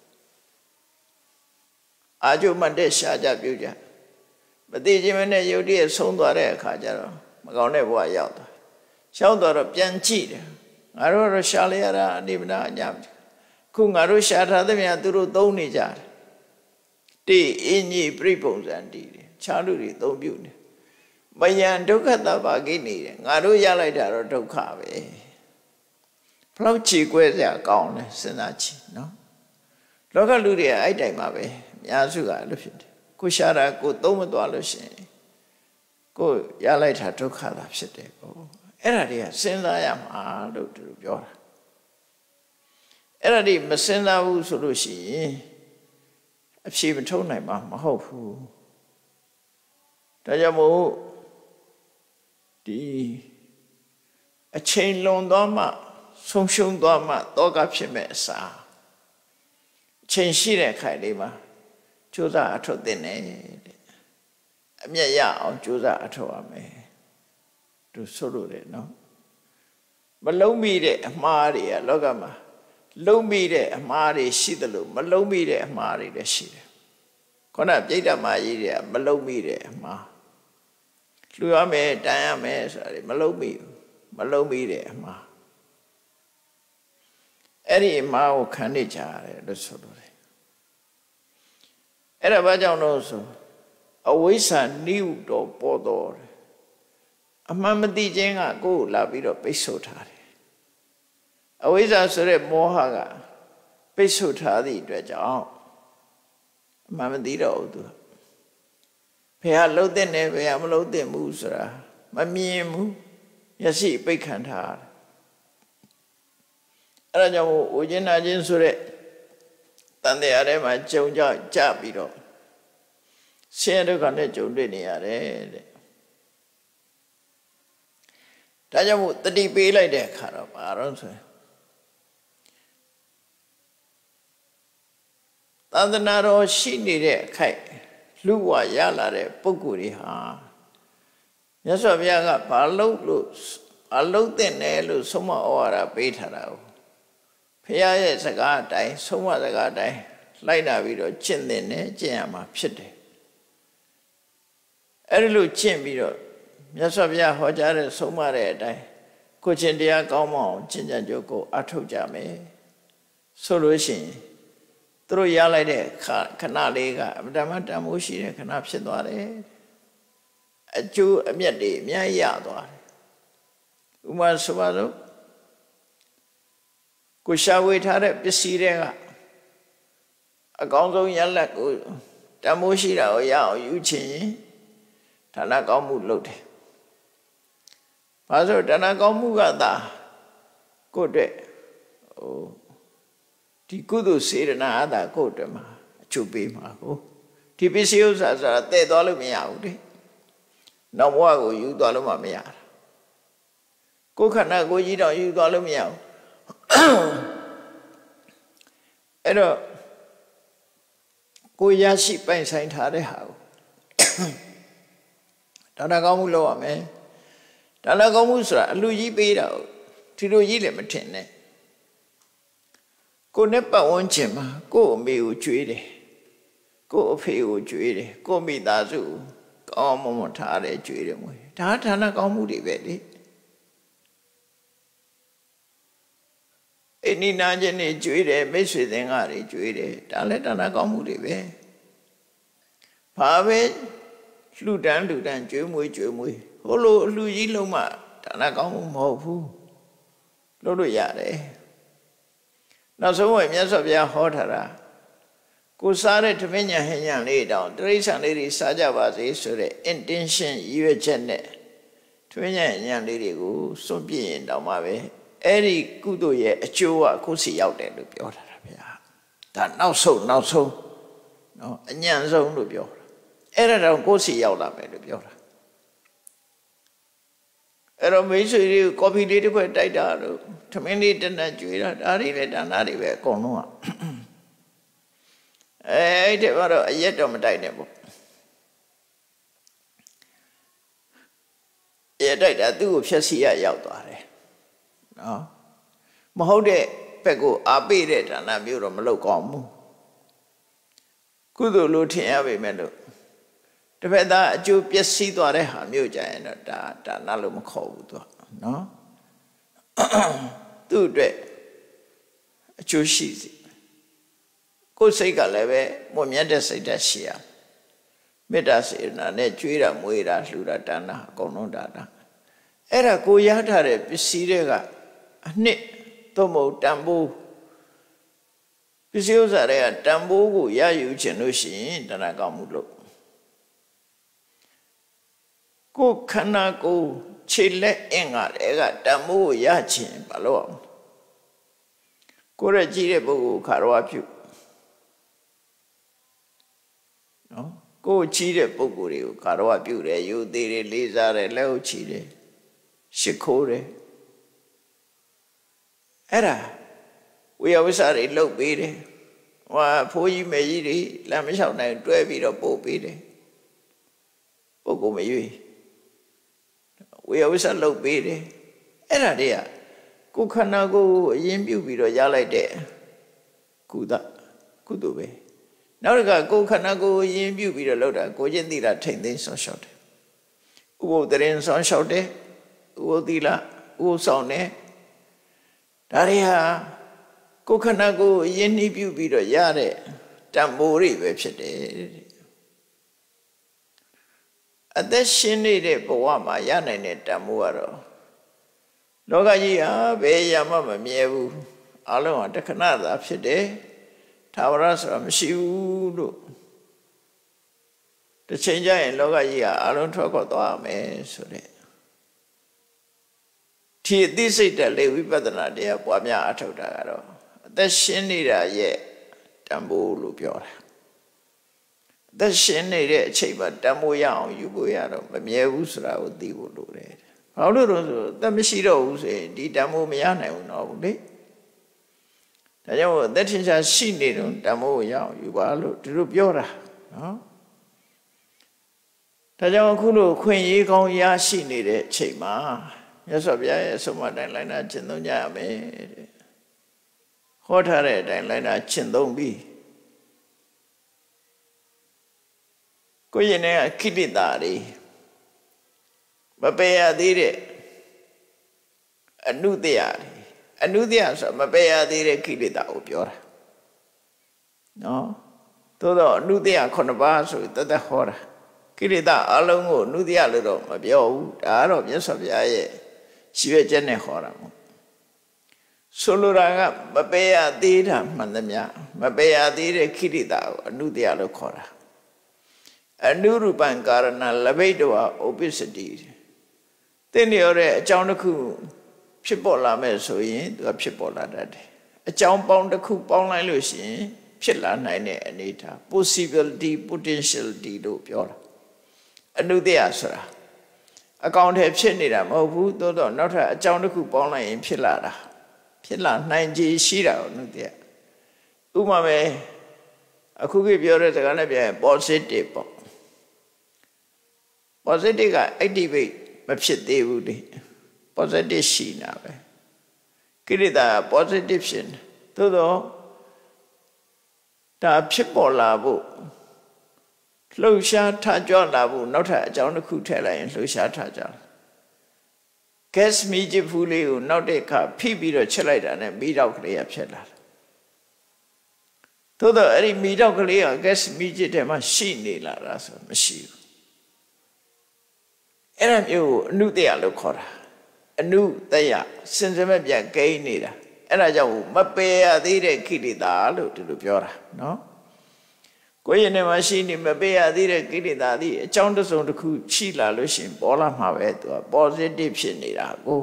အာကျုံမတဲ့ရှားကြပြုကြမသိခြင်းနဲ့ယုတ်တည်းဆုံးသွားတဲ့အခါကျတော့မကောင်းတဲ့ဘဝရောက်သွားရောက်သွားတော့ပြန်ကြည့်တယ်ငါတို့တော့ရှားလိုက်ရတာအနိဗ္ဗာန်အညာခုငါတို့ရှားထားတဲ့မြန်သူတို့သုံးနေကြတယ်တေအင်းကြီးပြိပုံစံတည်တယ်ခြားလူတွေသုံးပြုနေမယံဒုက္ခတဘာကိနေတယ်ငါတို့ရလိုက်တာတော့ဒုက္ခပဲဘလောက်ချီကွဲစရာကောင်းလဲစဉ်းစားကြည့်နော်လောကလူတွေအဲ့တိုင်မှာပဲအများစုကအဲ့လိုဖြစ်တယ်ကိုရှာတာကိုသုံးမသွားလို့ရှိရင်ကိုရလိုက်တာဒုက္ခသာဖြစ်တယ်ကိုအဲ့ဒါတွေကစဉ်းစားရမှာလို့သူပြောတာအဲ့ဒါတွေမစဉ်းစားဘူးဆိုလို့ရှိရင်အဖြေမထုတ်နိုင်မှာမဟုတ်ဘူးဒါကြောင့်မို့ဒီအချိန်လွန်သွားမှဆုံးရှုံးသွားမှတောကဖြစ်မဲ့အစားအချိန်ရှိတဲ့ခိုင်လေးမှာကြိုးစားအထောက်တင်တယ်တဲ့အမျက်ရအောင်ကြိုးစားအထောက်ရမယ်သူဆိုလို့တယ်နော်မလုံးမိတဲ့အမှားတွေကလောကမှာလုံးမိတဲ့အမှားတွေရှိသလိုမလုံးမိတဲ့အမှားတွေလည်းရှိတယ်ခုနပြိတ္တမကြီးတွေကမလုံးမိတဲ့အမှားလှူရမယ်တန်ရမယ်ဆိုတာမလုံးမိဘူးမလုံးမိတဲ့အမှားအဲ့ဒီအမှားကိုခံနေကြရတယ်လို့ဆိုလို့တယ်အဲ့ဒါဘာကြောင့်လို့ဆိုအဝိဇ္ဇာနိဟုတော်ပေါ်တော်အမှန်မသိခြင်းကကိုယ်လာပြီးတော့ပိတ်ဆို့ထားတယ်အဝိဇ္ဇာဆိုတဲ့မောဟကပိတ်ဆို့ထားသည့်အတွက်ကြောင့်အမှန်မသိတော့ဘူးသူဘယ်ဟာလှုပ်တဲ့နဲ့ဘယ်ဟာမလှုပ်တဲ့ဘူးဆိုတာမမြင်ဘူးမျက်စိပိတ်ခံထားတယ်အဲ့ဒါကြောင့်ဝိညာဉ်ချင်းဆိုတဲ့တန်တရားထဲမှာကြုံကြပြီးတော့ဆင်းရဲဒုက္ခနဲ့ကြုံတွေ့နေရတယ်တဲ့ဒါကြောင့်မို့တတိပေးလိုက်တဲ့အခါတော့ဘာလို့ဆိုရင်သန္တနာတော်ရှိနေတဲ့အခိုက်လူဝရလာတဲ့ပုဂ္ဂိုလ်တွေဟာမြတ်စွာဘုရားကဘာလို့အလုံးတဲ့နဲ့လို့ဆုံးမဩဝါဒပေးထားတာကိုဖရာရဲ့စကားအတိုင်းဆုံးမစကားအတိုင်းလိုက်နာပြီးတော့ကျင့်တဲ့နဲ့ကျင့်ရမှာဖြစ်တယ်အဲ့ဒီလိုကျင့်ပြီးတော့မြတ်စွာဘုရားဟောကြားတဲ့ဆုံးမတဲ့အတိုင်းကိုချင်းတရားကောင်းမအောင်ကျင့်ကြံကြိုးကိုအထောက်ကြမယ်ဆိုလို့ရှိရင်သူတို့ရလိုက်တဲ့ခဏလေးကအမှန်တမ်းတန်ဖိုးရှိတဲ့ခဏဖြစ်သွားတယ်အကျိုးအမြတ်တွေအများကြီးရသွားတယ်ဥမာဆိုပါစို့ကိုရှာဝေထားတဲ့ပစ္စည်းတွေကအကောင်းဆုံးရလတ်ကိုတန်ဖိုးရှိတာကိုရအောင်ယူချင်ရင်ဌာနကောင်းမှုလုပ်တယ်။ဘာလို့ဌာနကောင်းမှုကသာကိုယ့်အတွက်ဒီကုသိုလ်စေတနာအသာကိုယ့်အတွက်မှာအကျိုးပေးမှာကိုဒီပစ္စည်းဥစ္စာဆိုတာတည့်သွားလို့မရဘူးလေ။နောက်ဘဝကိုယူသွားလို့မှမရတာ။ကိုယ်ခန္ဓာကိုယ်ကြီးတော့ယူသွားလို့မရဘူး။အဲ့တော့ကိုရရှိပိုင်ဆိုင်ထားတဲ့ဟာကိုဒါနကောင်းမှုလုပ်ရမယ်ဒါနကောင်းမှုဆိုတာအလူကြီးပေးတာဒီလိုကြီးလည်းမထင်နဲ့ကိုနဲ့ပတ်ဝန်းကျင်မှာကို့အမေကိုကြွေးတယ်ကို့အဖေကိုကြွေးတယ်ကို့မိသားစုကောင်းမွန်ထားတယ်ကြွေးတယ်မွေဒါဒါနကောင်းမှုတွေပဲလေအိနိနာချင်းတွေကြွေးတယ်မိတ်ဆွေသင်္ကာတွေကြွေးတယ်ဒါလည်းဒါနကောင်းမှုတွေပဲဘာပဲလှူဒန်းကြွေးမွေးဟိုလိုအလှကြီးလုံးမှဒါနကောင်းမှုမဟုတ်ဘူးလုပ်လို့ရတယ်နောက်ဆုံးဝင်မြတ်စွာဘုရားဟောထားတာကိုစားတဲ့ဓမင်းညာဟင်းညာလေးတောင်တိရစ္ဆာန်လေးတွေစားကြပါစေဆိုတဲ့ intention ရည်ရွယ်ချက်နဲ့ဓမင်းညာဟင်းညာလေးတွေကိုစွန့်ပြစ်ရင်တောင်မှပဲအဲ့ဒီကုသိုလ်ရဲ့အကျိုးကကိုယ်စီရောက်တယ်လို့ပြောထားတာဗျာဒါနောက်ဆုံးနော်အညံ့ဆုံးလို့ပြောတာအဲ့ဒါတော့ကိုယ်စီရောက်လာမယ်လို့ပြောတာအဲ့တော့မိတ်ဆွေတွေကော်ဖီလေးတစ်ခွက်တိုက်တာလို့ထမင်းလေးတနက်ကျွေးတာဒါတွေလည်းဒါနတွေပဲအကုန်လုံးอ่ะအဲ့ဒီကတော့အရက်တော့မတိုက်နဲ့ပေါ့အရက်တိုက်တာသူ့ကိုဖြက်စီရရောက်သွားတယ်နော်မဟုတ်တဲ့ဘက်ကိုအားပေးတဲ့ဒါနမျိုးတော့မလုပ်ကောင်းဘူးကုသိုလ်လို့ထင်ရပေမဲ့လို့တစ်ဖက်သားအကျိုးပျက်စီးသွားတဲ့ဟာမျိုးကြရင်တော့ဒါနလို့မခေါ်ဘူးသူကနော်သူ့အတွက်အကျိုးရှိစီကိုယ်စိတ်ကလည်းပဲမွန်မြတ်တဲ့စိတ်ဓာတ်ရှိရမေတ္တာစေတနာနဲ့ကြွေးတာမွေးတာလှူတာဒါနအကုန်လုံးဒါနအဲ့ဒါကိုရထားတဲ့ပစ္စည်းတွေကအနှစ်သို့မဟုတ်တန်ဖိုးပစ္စည်းဥစ္စာတွေကတန်ဖိုးကိုရယူခြင်းလို့ရှိရင်ဒါနကောင်းမှုလို့ကိုခန္ဓာကိုယ်ခြေလက်အင်္ဂါတွေကတန်ဖိုးကိုရခြင်းဘာလို့အောင်ကိုယ်ရဲ့ကြည့်တဲ့ပုဂ္ဂိုလ်ခါရဝပြုနော်ကိုယ်ကြည့်တဲ့ပုဂ္ဂိုလ်တွေကိုခါရဝပြုတယ်ယူသေးတယ်လေးစားတယ်လက်ဟုတ်ချီတယ်ရှ िख ိုးတယ်အဲ့ဒါဝိယဝိစာတွေလှုပ်ပေးတယ်ဟိုဖိုးကြီးမေကြီးတွေလမ်းမလျှောက်နိုင်တွဲပြီးတော့ပို့ပေးတယ်ပုဂ္ဂိုလ်မရွေးဝိယဝိစာလှုပ်ပေးတယ်အဲ့ဒါတွေကကိုယ်ခန္ဓာကိုယ်အရင်ပြုပြီးတော့ရလိုက်တဲ့ကုသိုလ်ပဲနောက်တစ်ခါကိုယ်ခန္ဓာကိုယ်အရင်ပြုပြီးတော့လုပ်တာကိုချင်းသီလထိမ့်သိမ်းဆောင်ရှောက်တယ်ဥပုသ်တရင်ဆောင်ရှောက်တယ်ဥပုသ်သီလဥပုသ်ဆောင်တယ်ဒါတွေဟာကိုယ်ခန္ဓာကိုယ်အရင်နှီးပြုပြီးတော့ရတဲ့တန်ဖိုးတွေပဲဖြစ်တယ်အသက်ရှင်နေတဲ့ဘဝမှာရနိုင်တဲ့တန်ဖိုးကတော့လောကကြီးဟာဘယ်ရမှမမြဲဘူးအလုံးဟာတခဏသာဖြစ်တယ်သာဝရဆိုတာမရှိဘူးလို့တစ်ချိန်ကျရင်လောကကြီးဟာအလုံးထွက်ခွာသွားမယ်ဆိုတဲ့ဒီအသိစိတ်တက်လေဝိပဿနာတရားပွားများအထောက်တာကတော့အသက်ရှင်နေတာရဲ့တန်ဖိုးလို့ပြောတာအသက်ရှင်နေတဲ့အချိန်မှာတန်ဖိုးရအောင်ယူဖို့ရတော့မမြဲဘူးဆိုတာကိုသိဖို့လိုတယ်ဘာလို့လဲဆိုအသက်မရှိတော့ဘူးဆိုရင်ဒီတန်ဖိုးမရနိုင်ဘူးတော့ဘူးလေဒါကြောင့်အသက်ထင်ရှားရှိနေတော့တန်ဖိုးကိုရအောင်ယူပါလို့ဒီလိုပြောတာနော်ဒါကြောင့်အခုလိုခွင့်ရေးကောင်းရရှိနေတဲ့အချိန်မှာမြတ်စွာဘုရားရဲ့ဆုံးမတိုင်းလိုက်နာကျင့်သုံးကြရမယ်တဲ့ဟောထားတဲ့အတိုင်းလိုက်နာကျင့်သုံးပြီးကိုယ့်ရဲ့ခိတ္တတာတွေမပယ်ရသေးတဲ့အနုတ္တယဆိုမပယ်ရသေးတဲ့ခိတ္တတာကိုပြောတာနော်သို့တော့အနုတ္တယ9ပါးဆိုတသက်ဟောတာကိလေသာအလုံးကိုအနုတ္တယလို့တော့မပြောဘူးဒါကတော့မြတ်စွာဘုရားရဲ့ရှိရချက်နဲ့ဟောတာမို့ဆိုလိုတာကမပယ်ရသေးတာမှန်သမျှမပယ်ရသေးတဲ့ခိတ္တတာကိုအနုတ္တယလို့ခေါ်တာအနုရူပံကာရဏလဘိတဝဥပ္ပစ္စတိသင်ရတဲ့အကြောင်းတစ်ခုဖြစ်ပေါ်လာမယ်ဆိုရင်သူကဖြစ်ပေါ်လာတတ်တယ်အကြောင်းပေါင်းတစ်ခုပေါင်းလိုက်လို့ရှိရင်ဖြစ်လာနိုင်တဲ့အနေအထား possibility potentiality လို့ပြောတာအနုတ္တယဆိုတာအကောင်ထဲဖြစ်နေတာမဟုတ်ဘူးသို့တော့နောက်ထပ်အကြောင်းတစ်ခုပေါင်းလိုက်ရင်ဖြစ်လာတာဖြစ်လာနိုင်ခြေရှိတာကိုအနုတ္တယဥပမာပဲအခုပြောတဲ့စကားနဲ့ပြောရင် positive ပေါ့ positive က activate မဖြစ်သေးဘူးလေ positive ရှိနေတာပဲကိလေသာ positive ဖြစ်နေသို့တော့ဒါဖြစ်ပေါ်လာဖို့လှုပ်ရှားထကြွလာဖို့နောက်ထပ်အကြောင်းတစ်ခုထည့်လိုက်ရင်လှုပ်ရှားထကြလာ gas မီးချစ်ဖူးလေးကိုနောက်တဲ့အခါဖိပြီးတော့ချက်လိုက်တာနဲ့မီးတောက်ကလေးကဖြစ်လာတယ်သို့တော့အဲ့ဒီမီးတောက်ကလေးက gas မီးချစ်ထဲမှာရှိနေလာတာဆိုမရှိဘူးအဲ့ဒါမျိုးကိုအနုတ္တယလို့ခေါ်တာအနုတ္တယစင်စမဲ့ပြန်ကိန်းနေတာအဲ့ဒါကြောင့်မပယ်ရသေးတဲ့ခိတ္တတာလို့ဒီလိုပြောတာနော်ကိုယ့်ရဲ့နေမှာရှိနေမပယ်ရသေးတဲ့ကိလေသာသည်အကြောင်းတစ်စုံတစ်ခုရှိလာလို့ရှိရင်ပေါ်လာမှာပဲသူက positive ဖြစ်နေတာကို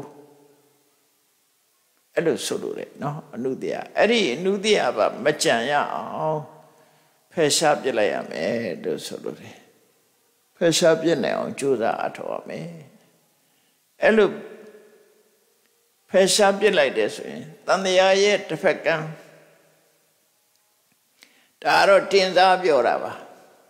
အဲ့လိုဆိုလို့ရတယ်နော်အနုတ္တယအဲ့ဒီအနုတ္တယပါမကြံရအောင်ဖယ်ရှားပြစ်လိုက်ရမယ်လို့ဆိုလို့ရတယ်ဖယ်ရှားပြစ်နိုင်အောင်ကြိုးစားအထောက်ရမယ်အဲ့လိုဖယ်ရှားပြစ်လိုက်တယ်ဆိုရင်တန်တရားရဲ့တစ်ဖက်ကံဒါတော့တင်စားပြောတာပါ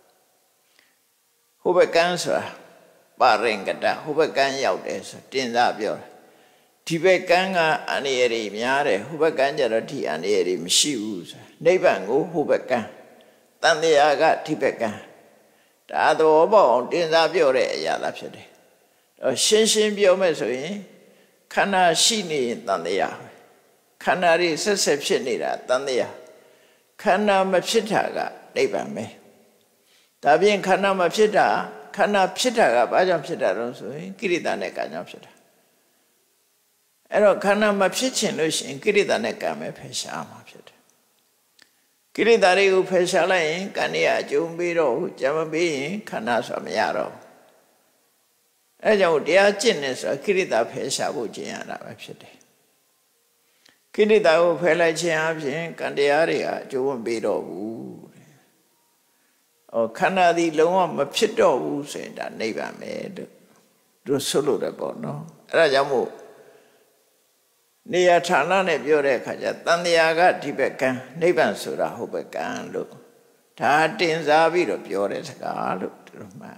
ဟိုဘက်ကန်းဆိုတာပါရင်ကတဟိုဘက်ကန်းရောက်တယ်ဆိုတင်စားပြောတာဒီဘက်ကန်းကအန္တရာယ်တွေများတယ်ဟိုဘက်ကန်းကျတော့ဒီအန္တရာယ်တွေမရှိဘူးဆိုနိဗ္ဗာန်ကိုဟိုဘက်ကန်းတန်တရားကဒီဘက်ကန်းဒါတော့ပေါ့အောင်တင်စားပြောတဲ့အရာသာဖြစ်တယ်ရှင်းရှင်းပြောမယ်ဆိုရင်ခန္ဓာရှိနေရင်တန်တရားခန္ဓာတွေဆက်ဆက်ဖြစ်နေတာတန်တရားခန္ဓာမဖြစ်တာကနိဗ္ဗာန်ပဲဒါပြင်ခန္ဓာမဖြစ်တာခန္ဓာဖြစ်တာကဘာကြောင့်ဖြစ်တာတော့ဆိုရင်ကိရိတာနဲ့ကံကြောင့်ဖြစ်တာအဲ့တော့ခန္ဓာမဖြစ်ချင်လို့ရှိရင်ကိရိတာနဲ့ကံပဲဖယ်ရှားမှာဖြစ်တယ်ကိရိတာတွေကိုဖယ်ရှားလိုက်ရင်ကံတွေအကျုံးပေးတော့ကြံမပေးရင်ခန္ဓာဆိုတာမရတော့အဲကြောင့်တရားကျင့်နေဆိုတာကိရိတာဖယ်ရှားဖို့ကျင့်ရတာပဲဖြစ်တယ်ကိလေသာကိုဖယ်လိုက်ခြင်းအပြင်ကံတရားတွေကအကျိုးမပေးတော့ဘူးတဲ့။ခန္ဓာသည်လုံးဝမဖြစ်တော့ဘူးဆိုရင်ဒါနိဗ္ဗာန်ပဲတို့ဆိုလို့တယ်ပေါ့နော်။အဲဒါကြောင့်မို့နေရာဌာနနဲ့ပြောတဲ့အခါကျတန်တရားကဒီဘက်ကံနိဗ္ဗာန်ဆိုတာဟိုဘက်ကံလို့ဒါတင်စားပြီးတော့ပြောတဲ့စကားလို့တို့မှ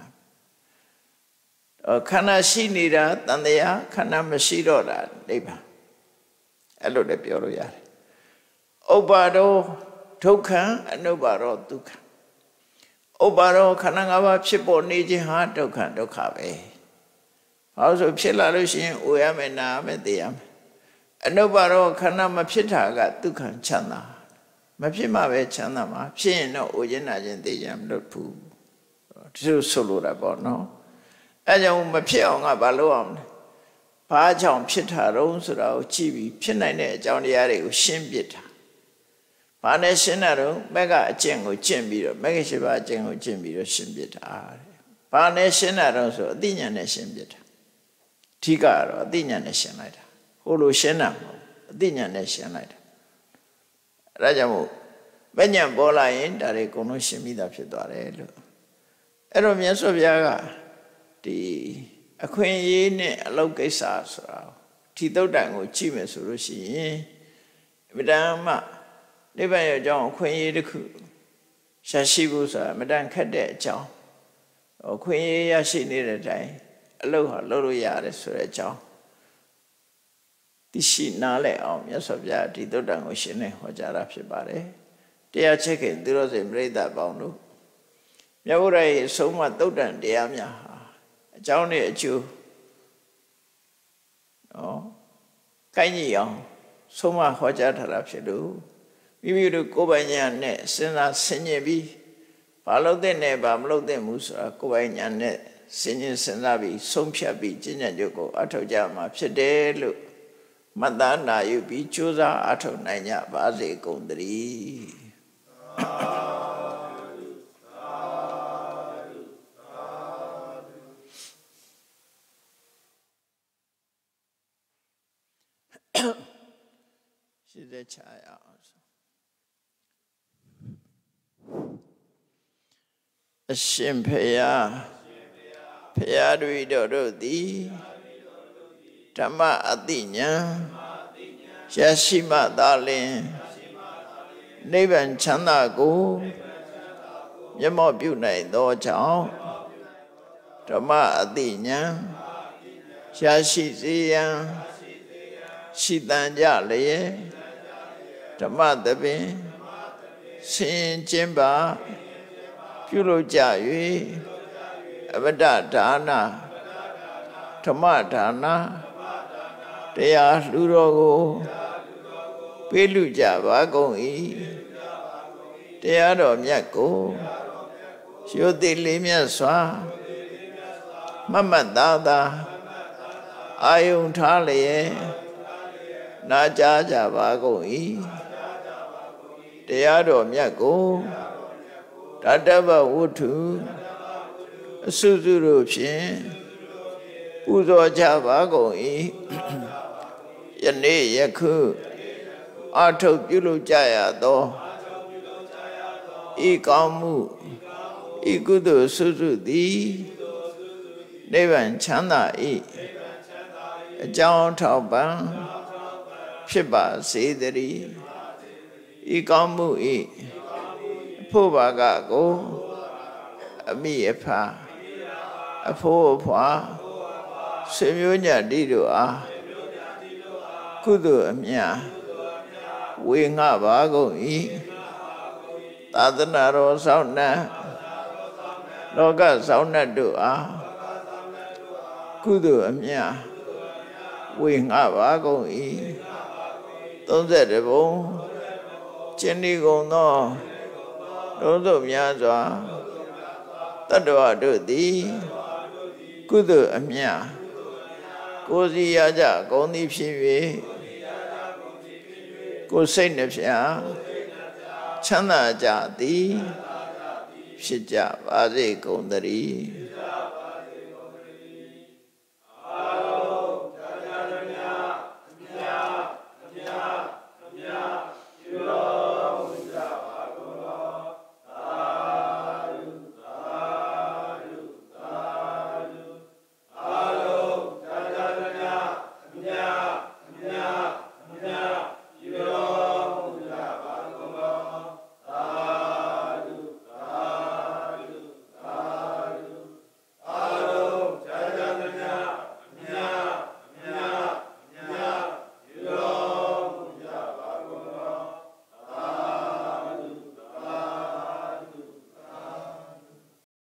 ခန္ဓာရှိနေတာတန်တရားခန္ဓာမရှိတော့တာနိဗ္ဗာန်အဲ့လိုလည်းပြောလို့ရတယ်ဥပ္ပါဒောဒုက္ခံအနုပ္ပါဒောဒုက္ခဥပ္ပါဒောခန္ဓာ၅ပါးဖြစ်ပေါ်နေခြင်းဟာဒုက္ခဒုက္ခပဲဘာလို့ဆိုဖြစ်လာလို့ရှိရင်အိုရမယ်နာရမယ်သိရမယ်အနုပ္ပါဒောခန္ဓာမဖြစ်တာကဒုက္ခချမ်းသာမဖြစ်မှပဲချမ်းသာမှာဖြစ်ရင်တော့အိုခြင်းနာခြင်းသိခြင်းမလို့ဘူးဒီလိုဆိုလိုတာပေါ့နော်အဲကြောင့်မဖြစ်အောင်ကဘာလုပ်အောင်လဲဘာကြောင့်ဖြစ်တာတော့ဆိုတာကိုကြည့်ပြီးဖြစ်နိုင်တဲ့အကြောင်းတရားတွေကိုရှင်းပြတာဘာနဲ့ရှင်းတာတော့မက်ကအကျင့်ကိုကျင့်ပြီးတော့မက်ရှိပါအကျင့်ကိုကျင့်ပြီးတော့ရှင်းပြတာဘာနဲ့ရှင်းတာတော့ဆိုအသိဉာဏ်နဲ့ရှင်းပြတာအဓိကကတော့အသိဉာဏ်နဲ့ရှင်းလိုက်တာဟိုလိုရှင်းတာမဟုတ်အသိဉာဏ်နဲ့ရှင်းလိုက်တာအဲဒါကြောင့်မို့မဉဏ်ပေါ်လာရင်ဒါတွေအကုန်လုံးရှင်းပြီးသားဖြစ်သွားတယ်လို့အဲ့တော့မြတ်စွာဘုရားကဒီအခွင့်အရေးနဲ့အလုပ်ကိစ္စဆိုတာဒီသုတ်တန်ကိုကြည့်မယ်ဆိုလို့ရှိရင်အမြဲတမ်းမှနိဗ္ဗာန်ရဲ့အကြောင်းအခွင့်အရေးတစ်ခုရရှိဖို့ဆိုတာအမြဲတမ်းခက်တဲ့အကြောင်းအခွင့်အရေးရရှိနေတဲ့အတိုင်းအလုပ်ဟာလုပ်လို့ရတယ်ဆိုတဲ့အကြောင်းသိရှိနားလည်အောင်မြတ်စွာဘုရားဒီသုတ်တံကိုရှင်းလင်းဟောကြားတာဖြစ်ပါတယ်တရားချစ်ခင်သူတော်စင်ပြိဿပေါင်းတို့မြတ်ဗုဒ္ဓရဲ့ဆုံးမသုတ်တံတရားများဟာအကြောင်းနဲ့အကျိုးကိုင်းကြီးအောင်ဆုံးမဟောကြားထားတာဖြစ်လို့မိမိတို့ကိုယ်ပိုင်ဉာဏ်နဲ့စဉ်းစားဆင်ခြင်ပြီးဘာလို့တဲ့နဲ့ဘာမလုပ်တဲ့မှုဆိုတာကိုယ်ပိုင်ဉာဏ်နဲ့စဉ်းကျင်စဉ်းစားပြီးဆုံးဖြတ်ပြီးကျင့်ကြံကြုတ်ကိုအထောက်ကြမှာဖြစ်တယ်လို့မှတ်သားနာယူပြီးကြိုးစားအထောက်နိုင်ကြပါစေကုန်သတည်းရှိတဲ့ချာရအောင်အရှင်ဖေယဖေယတို့သည်ဓမ္မအတိညာရရှိမှသာလျှင်နိဗ္ဗာန်ချမ်းသာကိုမျက်မှောက်ပြုနိုင်သောကြောင့်ဓမ္မအတိညာရရှိစေရန်ရှိတန်ကြလျက်ဓမ္မသဘင်ဆင်ကျင်းပါပြုလုပ်ကြ၍အဘဒဒါနဓမ္မဒါနတရားလှူတော်ကိုပေးလူကြပါကုန်၏တရားတော်မြတ်ကိုရိုသေလေးမြတ်စွာမမတ်သားသာအာယုန်ထားလျက်နာကြားကြပါကုန်၏တရားတော်မြတ်ကိုတတ္တဗဝတ္ထုအစုစုတို့ဖြင့်ပူဇော်ကြပါကုန်၏ယနေ့ယခုအထုတ်ပြုလုပ်ကြရသောဤကောင်းမှုဤကုသိုလ်စုစုသည်နိဗ္ဗာန်ချမ်းသာ၏အကြောင်းထောက်ပံ့ဖြစ်ပါစေတည်းဤကောင်းမှု၏အဖို့ဘာကကိုအမိအဖအဖို့အဖွာဆွေမျိုးညတိတို့အားကုသိုလ်အမြတ်ဝေငှပါကုန်၏သာသနာတော်ဆောင်နှင့်လောကဆောင်နှင့်တို့အားကုသိုလ်အမြတ်ဝေငှပါကုန်၏32ဘုံကျင့်ဒီကုန်သောလုံးစုံများစွာတတ္တဝတို့သည်ကုသိုလ်အမြတ်ကိုယ်စီရကြကုန်သည်ဖြစ်၍ကိုယ်စိတ်နှဖျားချမ်းသာကြသည်ဖြစ်ကြပါစေကုန်သတည်း